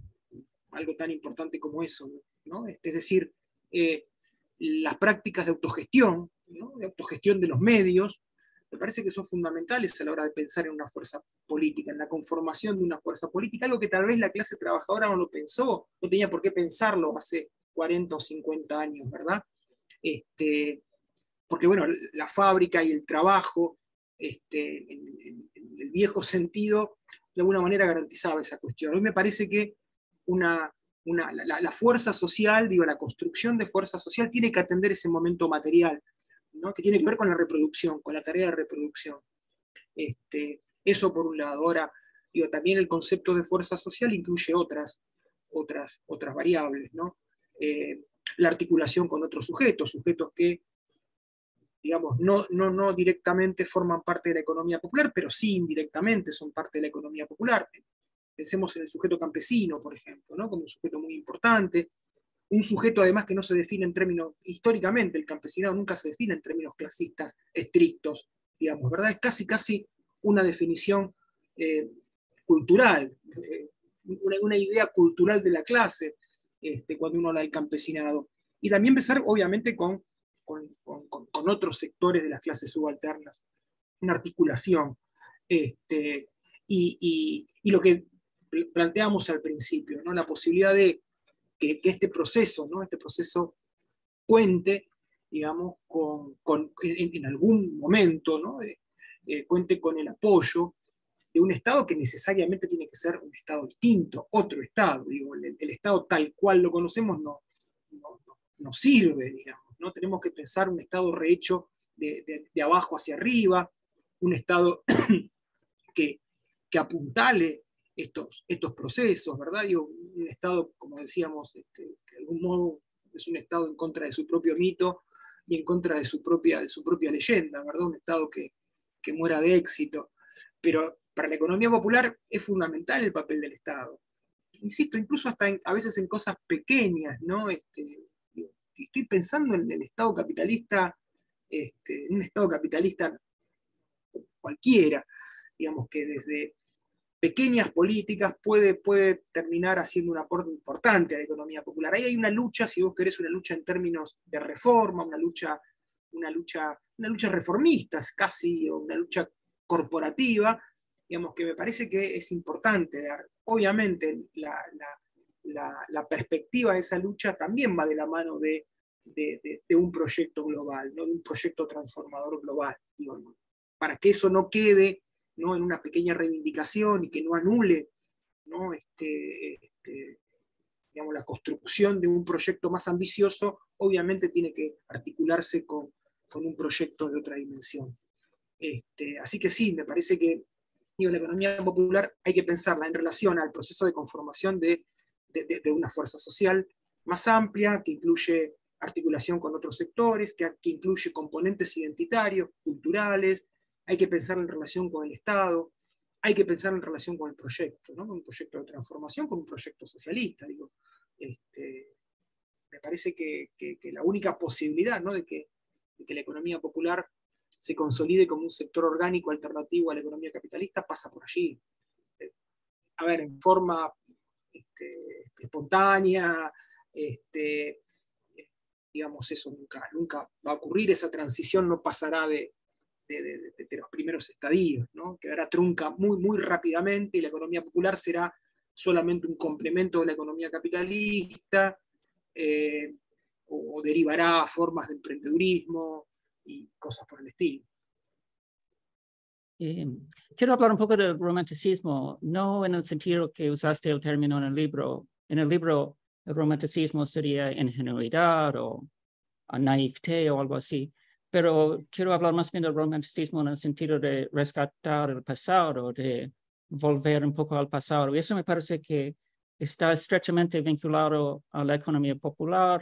algo tan importante como eso, ¿no? Es decir, eh, las prácticas de autogestión, ¿no? De autogestión de los medios, me parece que son fundamentales a la hora de pensar en una fuerza política, en la conformación de una fuerza política, algo que tal vez la clase trabajadora no lo pensó, no tenía por qué pensarlo hace cuarenta o cincuenta años, ¿verdad? Este, porque bueno, la fábrica y el trabajo, este, en, en, en el viejo sentido, de alguna manera garantizaba esa cuestión. Hoy me parece que una, una, la, la fuerza social, digo, la construcción de fuerza social tiene que atender ese momento material, ¿no? Que tiene que ver con la reproducción, con la tarea de reproducción. Este, eso por un lado. Ahora, digo, también el concepto de fuerza social incluye otras, otras, otras variables, ¿no? Eh, la articulación con otros sujetos, sujetos que, digamos, no, no, no directamente forman parte de la economía popular, pero sí indirectamente son parte de la economía popular. Pensemos en el sujeto campesino, por ejemplo, ¿no? Como un sujeto muy importante, un sujeto además que no se define en términos, históricamente el campesinado nunca se define en términos clasistas estrictos, digamos, ¿verdad? Es casi, casi una definición eh, cultural, eh, una, una idea cultural de la clase, este, cuando uno habla del campesinado. Y también empezar, obviamente, con, con, con, con otros sectores de las clases subalternas, una articulación. Este, y, y, y lo que planteamos al principio, ¿no? La posibilidad de que, que este proceso, ¿no? Este proceso cuente, digamos, con, con en, en, algún momento, ¿no? Eh, eh, cuente con el apoyo de un Estado que necesariamente tiene que ser un Estado distinto, otro Estado. Digo, el, el Estado tal cual lo conocemos no, no, no, no sirve, digamos, ¿no? Tenemos que pensar un Estado rehecho de, de, de abajo hacia arriba, un Estado que, que apuntale estos, estos procesos, ¿verdad? Digo, un Estado, como decíamos, este, que de algún modo es un Estado en contra de su propio mito y en contra de su propia, de su propia leyenda, ¿verdad? Un Estado que, que muera de éxito. Pero para la economía popular es fundamental el papel del Estado. Insisto, incluso hasta en, a veces en cosas pequeñas, ¿no? Este, estoy pensando en el Estado capitalista, este, un Estado capitalista cualquiera, digamos que desde pequeñas políticas puede, puede terminar haciendo un aporte importante a la economía popular. Ahí hay una lucha, si vos querés, una lucha en términos de reforma, una lucha, una lucha, una lucha reformista casi, o una lucha corporativa, digamos que me parece que es importante dar. Obviamente la, la, la, la perspectiva de esa lucha también va de la mano de, de, de, de un proyecto global, ¿no? De un proyecto transformador global, digo, ¿no? Para que eso no quede, ¿no?, en una pequeña reivindicación y que no anule, ¿no?, este, este, digamos, la construcción de un proyecto más ambicioso, obviamente tiene que articularse con, con un proyecto de otra dimensión. Este, así que sí, me parece que digo, la economía popular hay que pensarla en relación al proceso de conformación de, de, de, de una fuerza social más amplia, que incluye articulación con otros sectores, que, que incluye componentes identitarios, culturales. Hay que pensar en relación con el Estado, hay que pensar en relación con el proyecto, ¿no? Con un proyecto de transformación, con un proyecto socialista. Digo, este, me parece que, que, que la única posibilidad, ¿no?, de, que, de que la economía popular se consolide como un sector orgánico alternativo a la economía capitalista pasa por allí. A ver, en forma este, espontánea, este, digamos, eso nunca, nunca va a ocurrir, esa transición no pasará de De, de, de los primeros estadios, ¿no? Quedará trunca muy, muy rápidamente y la economía popular será solamente un complemento de la economía capitalista, eh, o, o derivará a formas de emprendedurismo y cosas por el estilo. Eh, quiero hablar un poco del romanticismo, no en el sentido que usaste el término en el libro. En el libro, el romanticismo sería ingenuidad o naivete o algo así. Pero quiero hablar más bien del romanticismo en el sentido de rescatar el pasado, de volver un poco al pasado. Y eso me parece que está estrechamente vinculado a la economía popular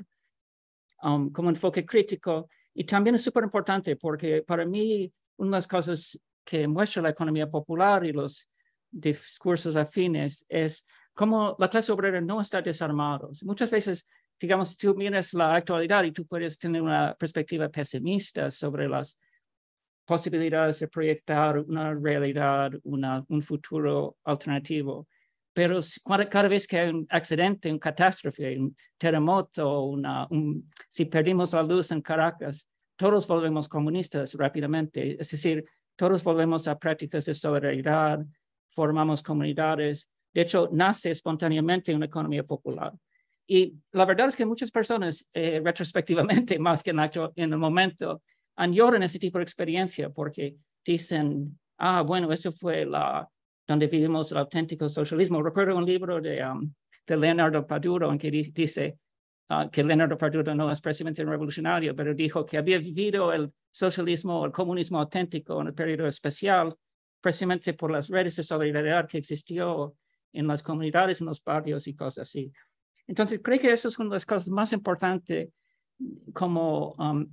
um, como enfoque crítico. Y también es súper importante porque para mí una de las cosas que muestra la economía popular y los discursos afines es cómo la clase obrera no está desarmada. Muchas veces, digamos, tú miras la actualidad y tú puedes tener una perspectiva pesimista sobre las posibilidades de proyectar una realidad, una, un futuro alternativo. Pero cada vez que hay un accidente, un catástrofe, un terremoto, una, un, si perdimos la luz en Caracas, todos volvemos comunistas rápidamente. Es decir, todos volvemos a prácticas de solidaridad, formamos comunidades. De hecho, nace espontáneamente una economía popular. Y la verdad es que muchas personas, eh, retrospectivamente, más que en, actual, en el momento, añoran ese tipo de experiencia porque dicen, ah, bueno, eso fue la, donde vivimos el auténtico socialismo. Recuerdo un libro de, um, de Leonardo Paduro en que dice uh, que Leonardo Paduro no es precisamente un revolucionario, pero dijo que había vivido el socialismo, el comunismo auténtico en el periodo especial, precisamente por las redes de solidaridad que existió en las comunidades, en los barrios y cosas así. Entonces, creo que eso es una de las cosas más importantes como, um,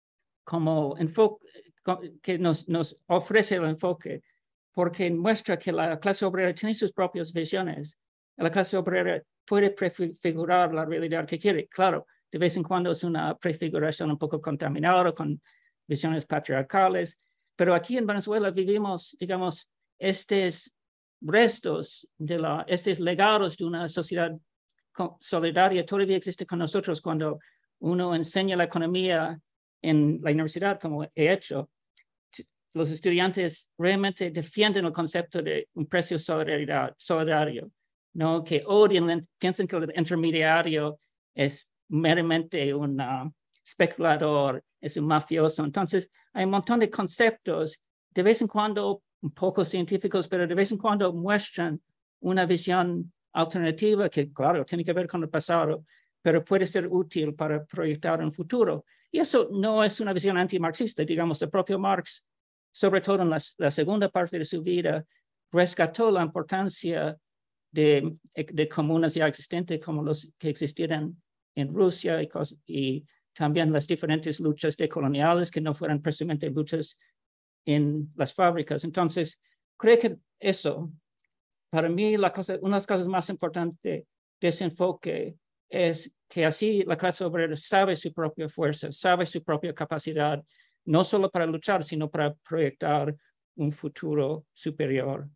como enfoque que nos, nos ofrece el enfoque, porque muestra que la clase obrera tiene sus propias visiones. La clase obrera puede prefigurar la realidad que quiere. Claro, de vez en cuando es una prefiguración un poco contaminada con visiones patriarcales, pero aquí en Venezuela vivimos, digamos, estos restos, de la, estos legados de una sociedad solidaria todavía existe con nosotros cuando uno enseña la economía en la universidad, como he hecho. Los estudiantes realmente defienden el concepto de un precio solidaridad, solidario, ¿no? Que odian, piensan que el intermediario es meramente un uh, especulador, es un mafioso. Entonces, hay un montón de conceptos, de vez en cuando un poco científicos, pero de vez en cuando muestran una visión alternativa que, claro, tiene que ver con el pasado, pero puede ser útil para proyectar un futuro. Y eso no es una visión antimarxista. Digamos, el propio Marx, sobre todo en la, la segunda parte de su vida, rescató la importancia de, de comunas ya existentes como los que existieran en Rusia y, cosas, y también las diferentes luchas decoloniales que no fueran precisamente luchas en las fábricas. Entonces, creo que eso, para mí, la cosa, una de las cosas más importantes de ese enfoque es que así la clase obrera sabe su propia fuerza, sabe su propia capacidad, no solo para luchar, sino para proyectar un futuro superior.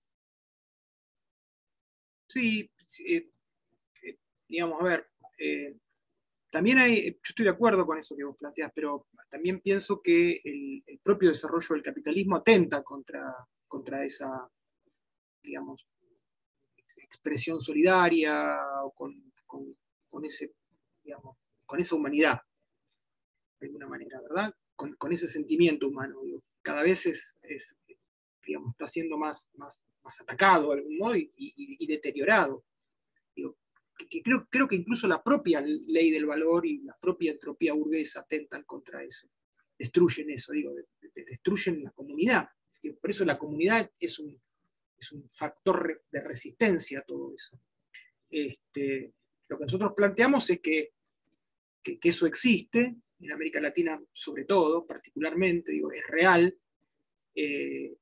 Sí, sí eh, eh, digamos, a ver, eh, también hay, yo estoy de acuerdo con eso que vos planteás, pero también pienso que el, el propio desarrollo del capitalismo atenta contra, contra esa, digamos, expresión solidaria o con, con, con, ese, digamos, con esa humanidad, de alguna manera, ¿verdad? Con, con ese sentimiento humano. Digo, cada vez es, es, digamos, está siendo más, más, más atacado de algún modo y, y, y deteriorado. Digo, que, que creo, creo que incluso la propia ley del valor y la propia entropía burguesa atentan contra eso. Destruyen eso, digo, de, de, destruyen la comunidad. Por eso la comunidad es un, es un factor de resistencia a todo eso. Este, lo que nosotros planteamos es que, que, que eso existe, en América Latina sobre todo, particularmente, digo, es real. Eh,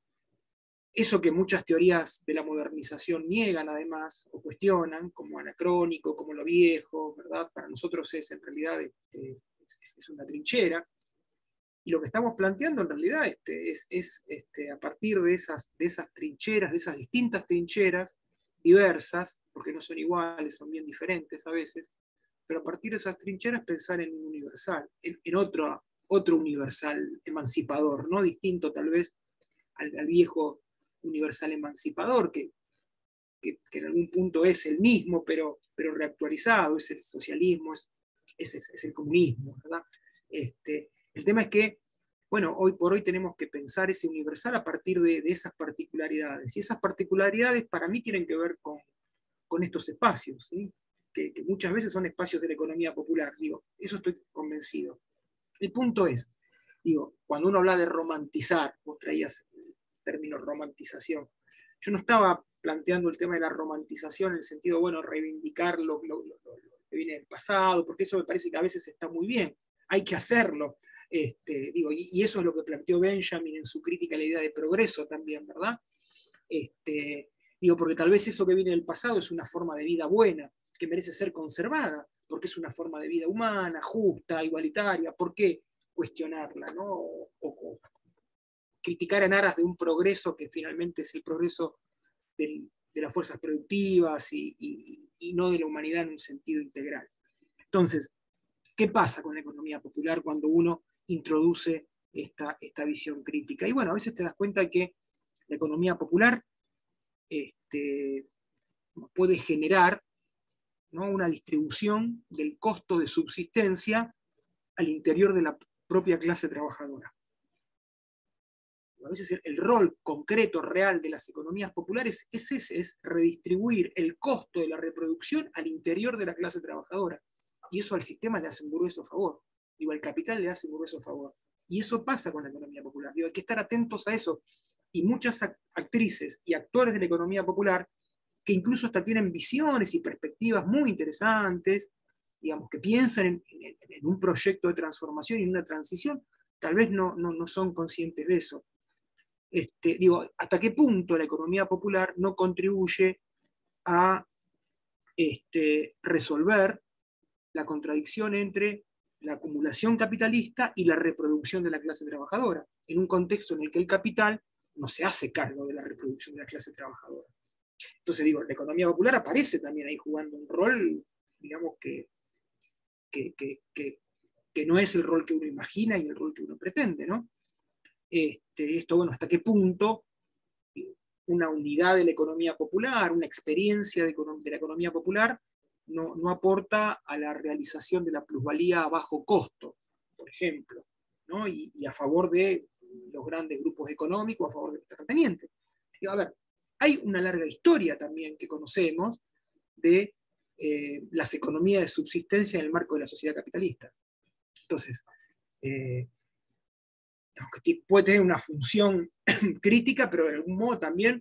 eso que muchas teorías de la modernización niegan además, o cuestionan, como anacrónico, como lo viejo, ¿verdad? Para nosotros es en realidad este, es, es una trinchera. Y lo que estamos planteando en realidad este, es, es este, a partir de esas, de esas trincheras, de esas distintas trincheras, diversas, porque no son iguales, son bien diferentes a veces, pero a partir de esas trincheras pensar en un universal, en, en otro, otro universal emancipador, ¿no? Distinto tal vez al, al viejo universal emancipador, que, que, que en algún punto es el mismo, pero, pero reactualizado, es el socialismo, es, es, es, es el comunismo, ¿verdad? Este, el tema es que, bueno, hoy por hoy tenemos que pensar ese universal a partir de, de esas particularidades, y esas particularidades para mí tienen que ver con, con estos espacios, ¿sí? Que, que muchas veces son espacios de la economía popular, digo, eso estoy convencido. El punto es, digo, cuando uno habla de romantizar, vos traías el término romantización, yo no estaba planteando el tema de la romantización en el sentido, bueno, reivindicar lo, lo, lo, lo que viene del pasado, porque eso me parece que a veces está muy bien, hay que hacerlo, este, digo, y, y eso es lo que planteó Benjamin en su crítica a la idea de progreso también, ¿verdad? Este, digo, porque tal vez eso que viene del pasado es una forma de vida buena, que merece ser conservada, porque es una forma de vida humana, justa, igualitaria, ¿por qué cuestionarla, ¿no? O, o criticar en aras de un progreso que finalmente es el progreso del, de las fuerzas productivas y, y, y no de la humanidad en un sentido integral. Entonces, ¿qué pasa con la economía popular cuando uno introduce esta, esta visión crítica? Y bueno, a veces te das cuenta que la economía popular este, puede generar, ¿no?, una distribución del costo de subsistencia al interior de la propia clase trabajadora. A veces el, el rol concreto, real de las economías populares es ese, es redistribuir el costo de la reproducción al interior de la clase trabajadora. Y eso al sistema le hace un grueso favor. Digo, al capital le hace un grueso favor. Y eso pasa con la economía popular. Digo, hay que estar atentos a eso. Y muchas actrices y actores de la economía popular, que incluso hasta tienen visiones y perspectivas muy interesantes, digamos, que piensan en, en, en un proyecto de transformación y en una transición, tal vez no, no, no son conscientes de eso. Este, digo, ¿hasta qué punto la economía popular no contribuye a este, resolver la contradicción entre la acumulación capitalista y la reproducción de la clase trabajadora, en un contexto en el que el capital no se hace cargo de la reproducción de la clase trabajadora? Entonces, digo, la economía popular aparece también ahí jugando un rol, digamos, que, que, que, que, que no es el rol que uno imagina y el rol que uno pretende, ¿no? Este, esto, bueno, ¿hasta qué punto una unidad de la economía popular, una experiencia de, de la economía popular, no, no aporta a la realización de la plusvalía a bajo costo, por ejemplo, ¿no? y, y a favor de los grandes grupos económicos, a favor de los terratenientes? A ver, hay una larga historia también que conocemos de eh, las economías de subsistencia en el marco de la sociedad capitalista. Entonces, eh, puede tener una función crítica, pero de algún modo también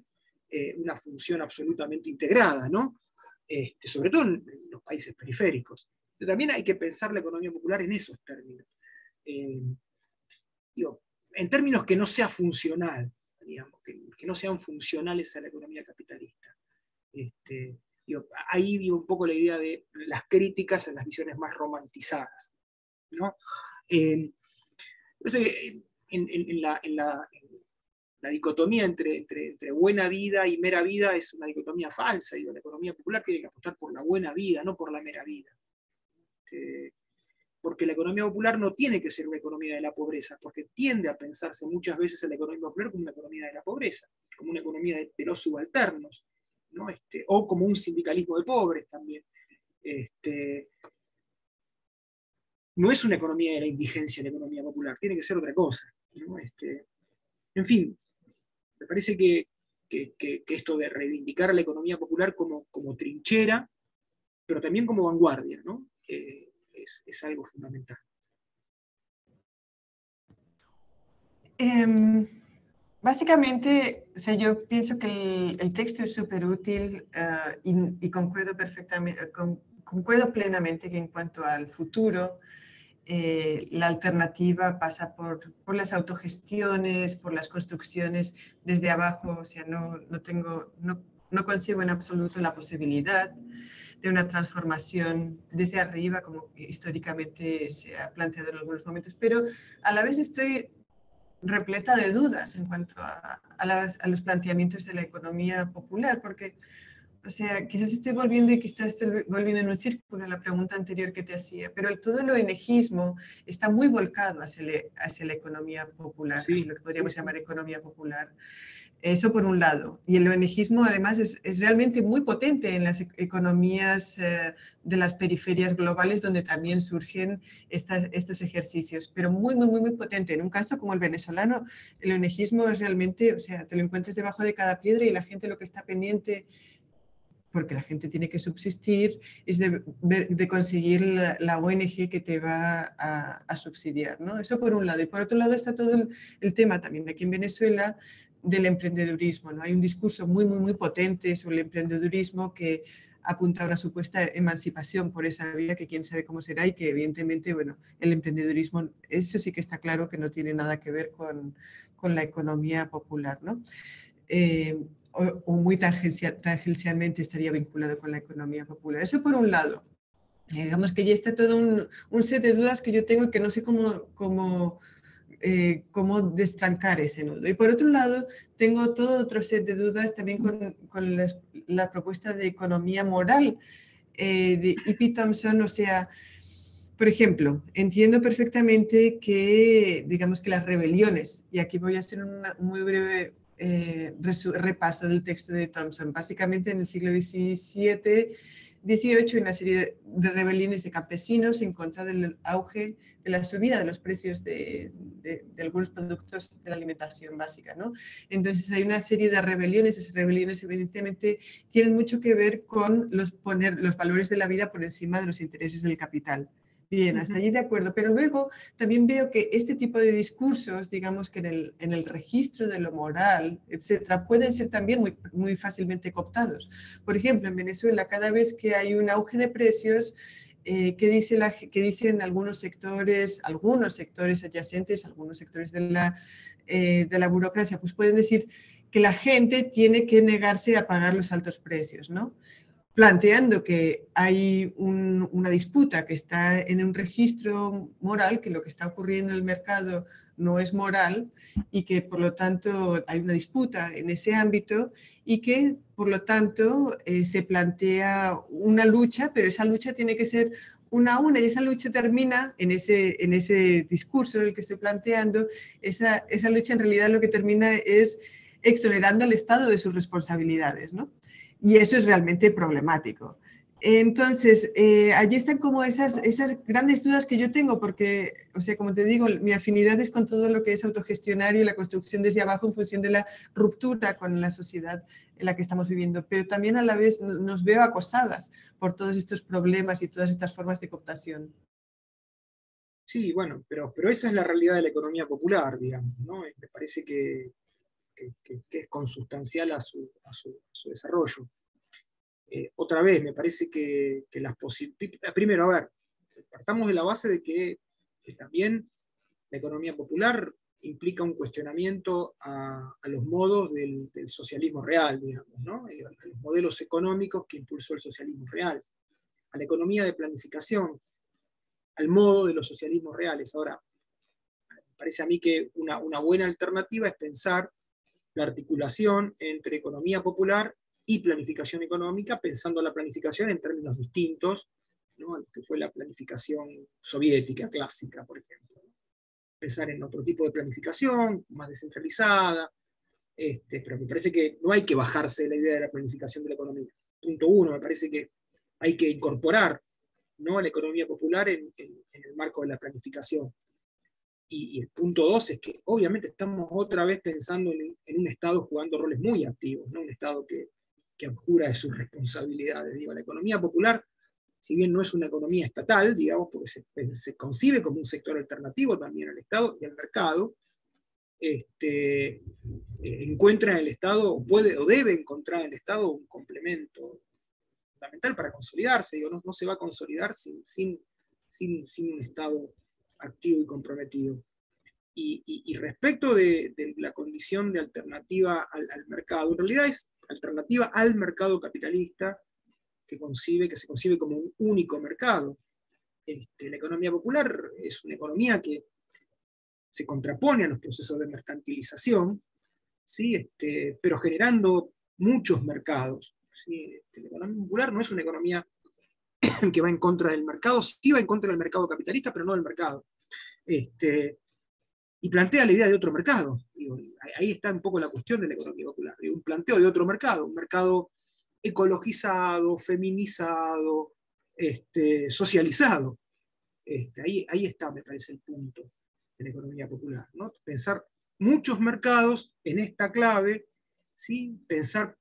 eh, una función absolutamente integrada, ¿no? Este, sobre todo en, en los países periféricos. Pero también hay que pensar la economía popular en esos términos. Eh, digo, en términos que no sea funcional, digamos, que, que no sean funcionales a la economía capitalista. Este, digo, ahí vive un poco la idea de las críticas a las visiones más romantizadas, ¿no? Eh, en, en, en, la, en, la, en la dicotomía entre, entre, entre buena vida y mera vida es una dicotomía falsa. Digo, la economía popular tiene que apostar por la buena vida, no por la mera vida. Eh, porque la economía popular no tiene que ser una economía de la pobreza, porque tiende a pensarse muchas veces en la economía popular como una economía de la pobreza, como una economía de, de los subalternos, ¿no? Este, o como un sindicalismo de pobres también. Este, no es una economía de la indigencia la economía popular, tiene que ser otra cosa, ¿no? Este, en fin, me parece que, que, que, que esto de reivindicar a la economía popular como, como trinchera, pero también como vanguardia, ¿no? Eh, es, es algo fundamental. Eh, básicamente, o sea, yo pienso que el, el texto es súper útil uh, y, y concuerdo perfectamente, con, concuerdo plenamente que en cuanto al futuro, eh, la alternativa pasa por, por las autogestiones, por las construcciones desde abajo. O sea, no, no tengo, no, no consigo en absoluto la posibilidad de una transformación desde arriba, como históricamente se ha planteado en algunos momentos, pero a la vez estoy repleta de dudas en cuanto a, a, las, a los planteamientos de la economía popular, porque, o sea, quizás estoy volviendo y quizás estoy volviendo en un círculo a la pregunta anterior que te hacía, pero el, todo el O N Gismo está muy volcado hacia, le, hacia la economía popular, sí, hacia lo que podríamos sí, llamar sí. economía popular. Eso por un lado. Y el O N Gismo además es, es realmente muy potente en las economías eh, de las periferias globales donde también surgen estas, estos ejercicios, pero muy, muy, muy, muy potente. En un caso como el venezolano, el O N Gismo es realmente, o sea, te lo encuentras debajo de cada piedra y la gente lo que está pendiente, porque la gente tiene que subsistir, es de, de conseguir la, la O N G que te va a, a subsidiar, ¿no? Eso por un lado. Y por otro lado está todo el, el tema también aquí en Venezuela del emprendedurismo, ¿no? Hay un discurso muy, muy, muy potente sobre el emprendedurismo que apunta a una supuesta emancipación por esa vía, que quién sabe cómo será y que evidentemente, bueno, el emprendedurismo, eso sí que está claro que no tiene nada que ver con, con la economía popular, ¿no? Eh, o, o, muy tangencial, tangencialmente estaría vinculado con la economía popular. Eso por un lado. Eh, digamos que ya está todo un, un set de dudas que yo tengo y que no sé cómo... cómo Eh, cómo destrancar ese nudo. Y por otro lado, tengo todo otro set de dudas también con, con la, la propuesta de economía moral eh, de E P Thompson. O sea, por ejemplo, entiendo perfectamente que, digamos que las rebeliones, y aquí voy a hacer un muy breve eh, repaso del texto de Thompson, básicamente en el siglo diecisiete, dieciocho, una serie de rebeliones de campesinos en contra del auge de la subida de los precios de, de, de algunos productos de la alimentación básica, ¿no? Entonces hay una serie de rebeliones, esas rebeliones evidentemente tienen mucho que ver con los, poner los valores de la vida por encima de los intereses del capital. Bien, hasta allí de acuerdo, pero luego también veo que este tipo de discursos, digamos que en el, en el registro de lo moral, etcétera, pueden ser también muy, muy fácilmente cooptados. Por ejemplo, en Venezuela, cada vez que hay un auge de precios, eh, que, dice la, que dicen algunos sectores, algunos sectores adyacentes, algunos sectores de la, eh, de la burocracia, pues pueden decir que la gente tiene que negarse a pagar los altos precios, ¿no? Planteando que hay un, una disputa que está en un registro moral, que lo que está ocurriendo en el mercado no es moral y que por lo tanto hay una disputa en ese ámbito y que por lo tanto eh, se plantea una lucha, pero esa lucha tiene que ser una a una y esa lucha termina en ese, en ese discurso en el que estoy planteando, esa, esa lucha en realidad lo que termina es exonerando al Estado de sus responsabilidades, ¿no? Y eso es realmente problemático. Entonces, eh, allí están como esas, esas grandes dudas que yo tengo, porque, o sea, como te digo, mi afinidad es con todo lo que es autogestionario y la construcción desde abajo en función de la ruptura con la sociedad en la que estamos viviendo, pero también a la vez nos veo acosadas por todos estos problemas y todas estas formas de cooptación. Sí, bueno, pero, pero esa es la realidad de la economía popular, digamos, ¿no? Me parece que, que, que, que es consustancial a su, a su, a su desarrollo. Eh, otra vez, me parece que, que las posibilidades... Primero, a ver, partamos de la base de que, que también la economía popular implica un cuestionamiento a, a los modos del, del socialismo real, digamos, ¿no? A los modelos económicos que impulsó el socialismo real, a la economía de planificación, al modo de los socialismos reales. Ahora, me parece a mí que una, una buena alternativa es pensar la articulación entre economía popular y planificación económica, pensando la planificación en términos distintos, ¿no? Que fue la planificación soviética clásica, por ejemplo. Pensar en otro tipo de planificación, más descentralizada, este, pero me parece que no hay que bajarse de la idea de la planificación de la economía. Punto uno, me parece que hay que incorporar, ¿no?, la economía popular en, en, en el marco de la planificación. Y, y el punto dos es que obviamente estamos otra vez pensando en, en un Estado jugando roles muy activos, ¿no? Un Estado que, que abjura de sus responsabilidades. Digo, la economía popular, si bien no es una economía estatal, digamos, porque se, se concibe como un sector alternativo también al Estado y al mercado, este, eh, encuentra en el Estado, o puede o debe encontrar en el Estado un complemento fundamental para consolidarse. Digo, no, no se va a consolidar sin, sin, sin, sin un Estado activo y comprometido. Y, y, y respecto de, de la condición de alternativa al, al mercado, en realidad es alternativa al mercado capitalista, que, concibe, que se concibe como un único mercado. Este, la economía popular es una economía que se contrapone a los procesos de mercantilización, ¿sí? Este, pero generando muchos mercados, ¿sí? Este, la economía popular no es una economía que va en contra del mercado, sí va en contra del mercado capitalista, pero no del mercado. Este, y plantea la idea de otro mercado. Digo, ahí está un poco la cuestión de la economía popular. Digo, un planteo de otro mercado, un mercado ecologizado, feminizado, este, socializado. Este, ahí, ahí está, me parece, el punto de la economía popular, ¿no? Pensar muchos mercados en esta clave, ¿sí? Pensar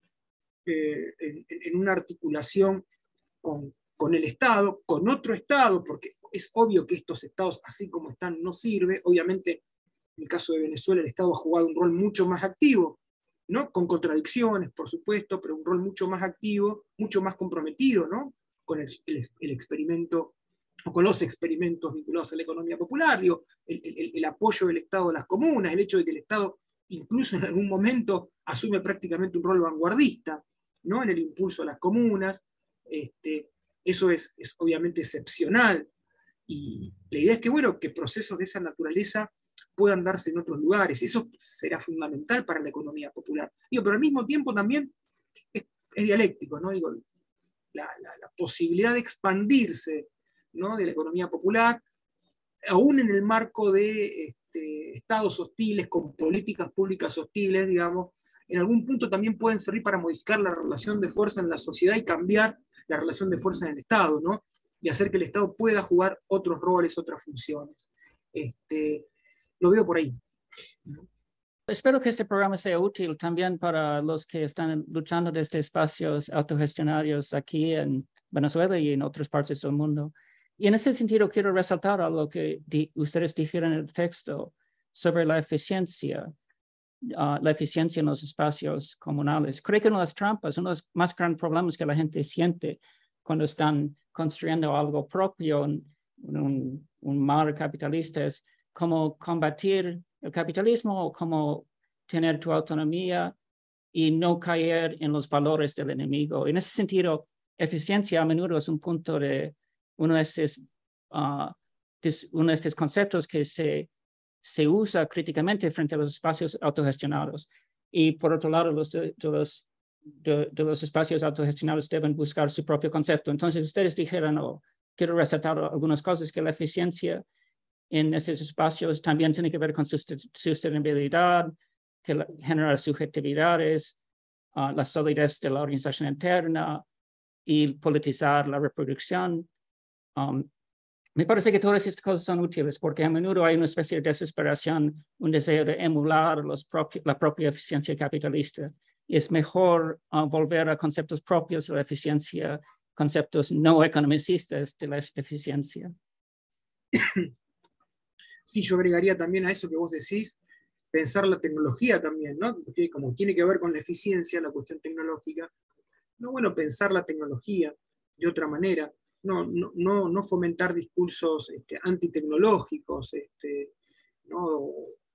eh, en, en una articulación con, con el Estado, con otro Estado, porque es obvio que estos estados, así como están, no sirve. Obviamente, en el caso de Venezuela, el Estado ha jugado un rol mucho más activo, ¿no? Con contradicciones, por supuesto, pero un rol mucho más activo, mucho más comprometido, ¿no? Con el, el, el experimento, o con los experimentos vinculados a la economía popular, digo, el, el, el apoyo del Estado a las comunas, el hecho de que el Estado incluso en algún momento asume prácticamente un rol vanguardista, ¿no? En el impulso a las comunas. Este, eso es, es obviamente excepcional. Y la idea es que, bueno, que procesos de esa naturaleza puedan darse en otros lugares. Eso será fundamental para la economía popular. Digo, pero al mismo tiempo también es, es dialéctico, ¿no? Digo, la, la, la posibilidad de expandirse, ¿no?, de la economía popular, aún en el marco de este, estados hostiles, con políticas públicas hostiles, digamos, en algún punto también pueden servir para modificar la relación de fuerza en la sociedad y cambiar la relación de fuerza en el Estado, ¿no? Y hacer que el Estado pueda jugar otros roles, otras funciones. Este, lo veo por ahí. Espero que este programa sea útil también para los que están luchando desde espacios autogestionarios aquí en Venezuela y en otras partes del mundo. Y en ese sentido quiero resaltar algo que di, ustedes dijeron en el texto sobre la eficiencia, uh, la eficiencia en los espacios comunales. Creo que una de las trampas, uno de los más grandes problemas que la gente siente cuando están construyendo algo propio, un, un, un mar capitalista, es cómo combatir el capitalismo o cómo tener tu autonomía y no caer en los valores del enemigo. En ese sentido, eficiencia a menudo es un punto de uno de estos, uh, de, uno de estos conceptos que se, se usa críticamente frente a los espacios autogestionados. Y por otro lado, los, de, de los, de, de los espacios autogestionados deben buscar su propio concepto. Entonces, ustedes dijeron, oh, quiero resaltar algunas cosas, que la eficiencia en esos espacios también tiene que ver con sostenibilidad, que la, generar subjetividades, uh, la solidez de la organización interna y politizar la reproducción. Um, me parece que todas estas cosas son útiles porque a menudo hay una especie de desesperación, un deseo de emular los propi la propia eficiencia capitalista. Y es mejor uh, volver a conceptos propios de la eficiencia, conceptos no economicistas de la eficiencia. Sí, yo agregaría también a eso que vos decís, pensar la tecnología también, ¿no? Porque como tiene que ver con la eficiencia, la cuestión tecnológica, no, bueno, pensar la tecnología de otra manera, no, no, no, no fomentar discursos este, antitecnológicos, este, ¿no?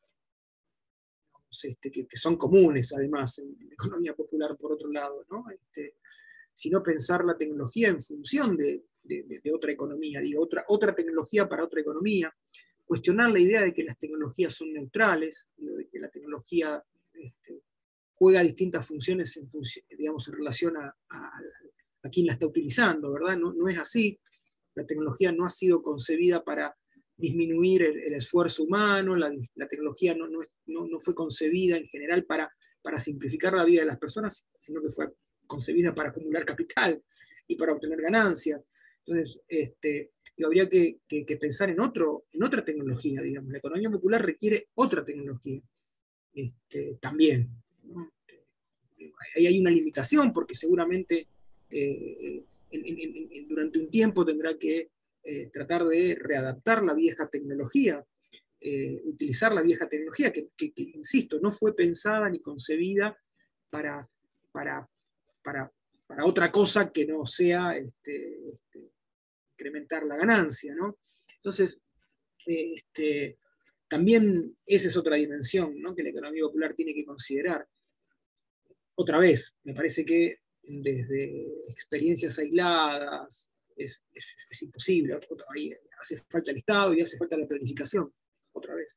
Este, que, que son comunes además en la economía popular por otro lado, ¿no? Este, sino pensar la tecnología en función de, de, de otra economía, digo, otra, otra tecnología para otra economía, cuestionar la idea de que las tecnologías son neutrales, digo, de que la tecnología este, juega distintas funciones en, función, digamos, en relación a, a, a quien la está utilizando, ¿verdad? No, no es así, la tecnología no ha sido concebida para disminuir el, el esfuerzo humano, la, la tecnología no, no, no, no fue concebida en general para, para simplificar la vida de las personas, sino que fue concebida para acumular capital y para obtener ganancias. Entonces, este, habría que, que, que pensar en, otro, en otra tecnología, digamos. La economía popular requiere otra tecnología este, también, ¿no? Ahí hay una limitación, porque seguramente eh, en, en, en, durante un tiempo tendrá que Eh, tratar de readaptar la vieja tecnología, eh, utilizar la vieja tecnología, que, que, que, insisto, no fue pensada ni concebida para, para, para, para otra cosa que no sea este, este, incrementar la ganancia, ¿no? Entonces, eh, este, también esa es otra dimensión, ¿no?, que la economía popular tiene que considerar. Otra vez, me parece que desde experiencias aisladas, Es, es, es imposible, ahí hace falta el Estado y hace falta la planificación, otra vez.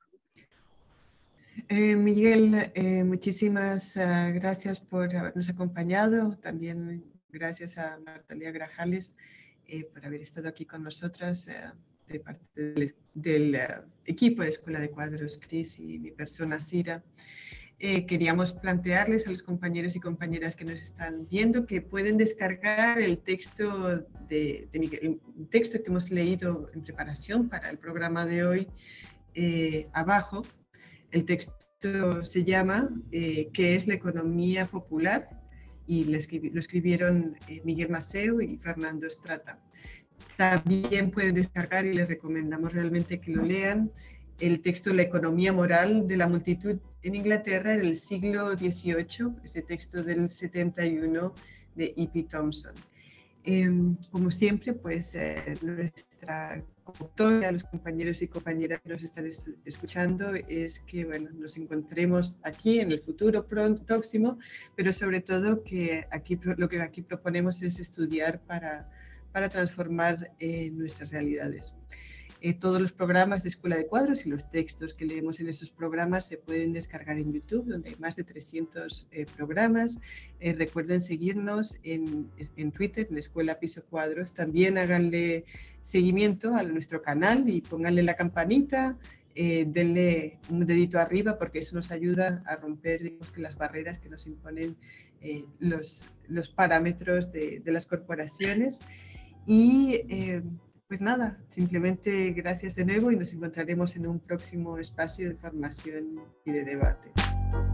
Eh, Miguel, eh, muchísimas uh, gracias por habernos acompañado, también gracias a Martalía Grajales eh, por haber estado aquí con nosotras, eh, de parte del, del uh, equipo de Escuela de Cuadros, Cris, y mi persona, Sira. Eh, queríamos plantearles a los compañeros y compañeras que nos están viendo que pueden descargar el texto, de, de Miguel, el texto que hemos leído en preparación para el programa de hoy eh, abajo. El texto se llama eh, ¿Qué es la economía popular? Y lo, escribi lo escribieron eh, Miguel Maceo y Fernando Strata. También pueden descargar, y les recomendamos realmente que lo lean, el texto La economía moral de la multitud en Inglaterra en el siglo dieciocho, ese texto del setenta y uno de E P Thompson. Eh, como siempre, pues eh, nuestra convocatoria, los compañeros y compañeras que nos están es, escuchando, es que bueno, nos encontremos aquí en el futuro pronto, próximo, pero sobre todo que aquí, lo que aquí proponemos es estudiar para, para transformar eh, nuestras realidades. Eh, todos los programas de Escuela de Cuadros y los textos que leemos en esos programas se pueden descargar en YouTube, donde hay más de trescientos eh, programas. Eh, recuerden seguirnos en, en Twitter, en Escuela Piso Cuadros. También háganle seguimiento a nuestro canal y pónganle la campanita, eh, denle un dedito arriba, porque eso nos ayuda a romper, digamos, que las barreras que nos imponen eh, los, los parámetros de, de las corporaciones. Y eh, pues nada, simplemente gracias de nuevo y nos encontraremos en un próximo espacio de formación y de debate.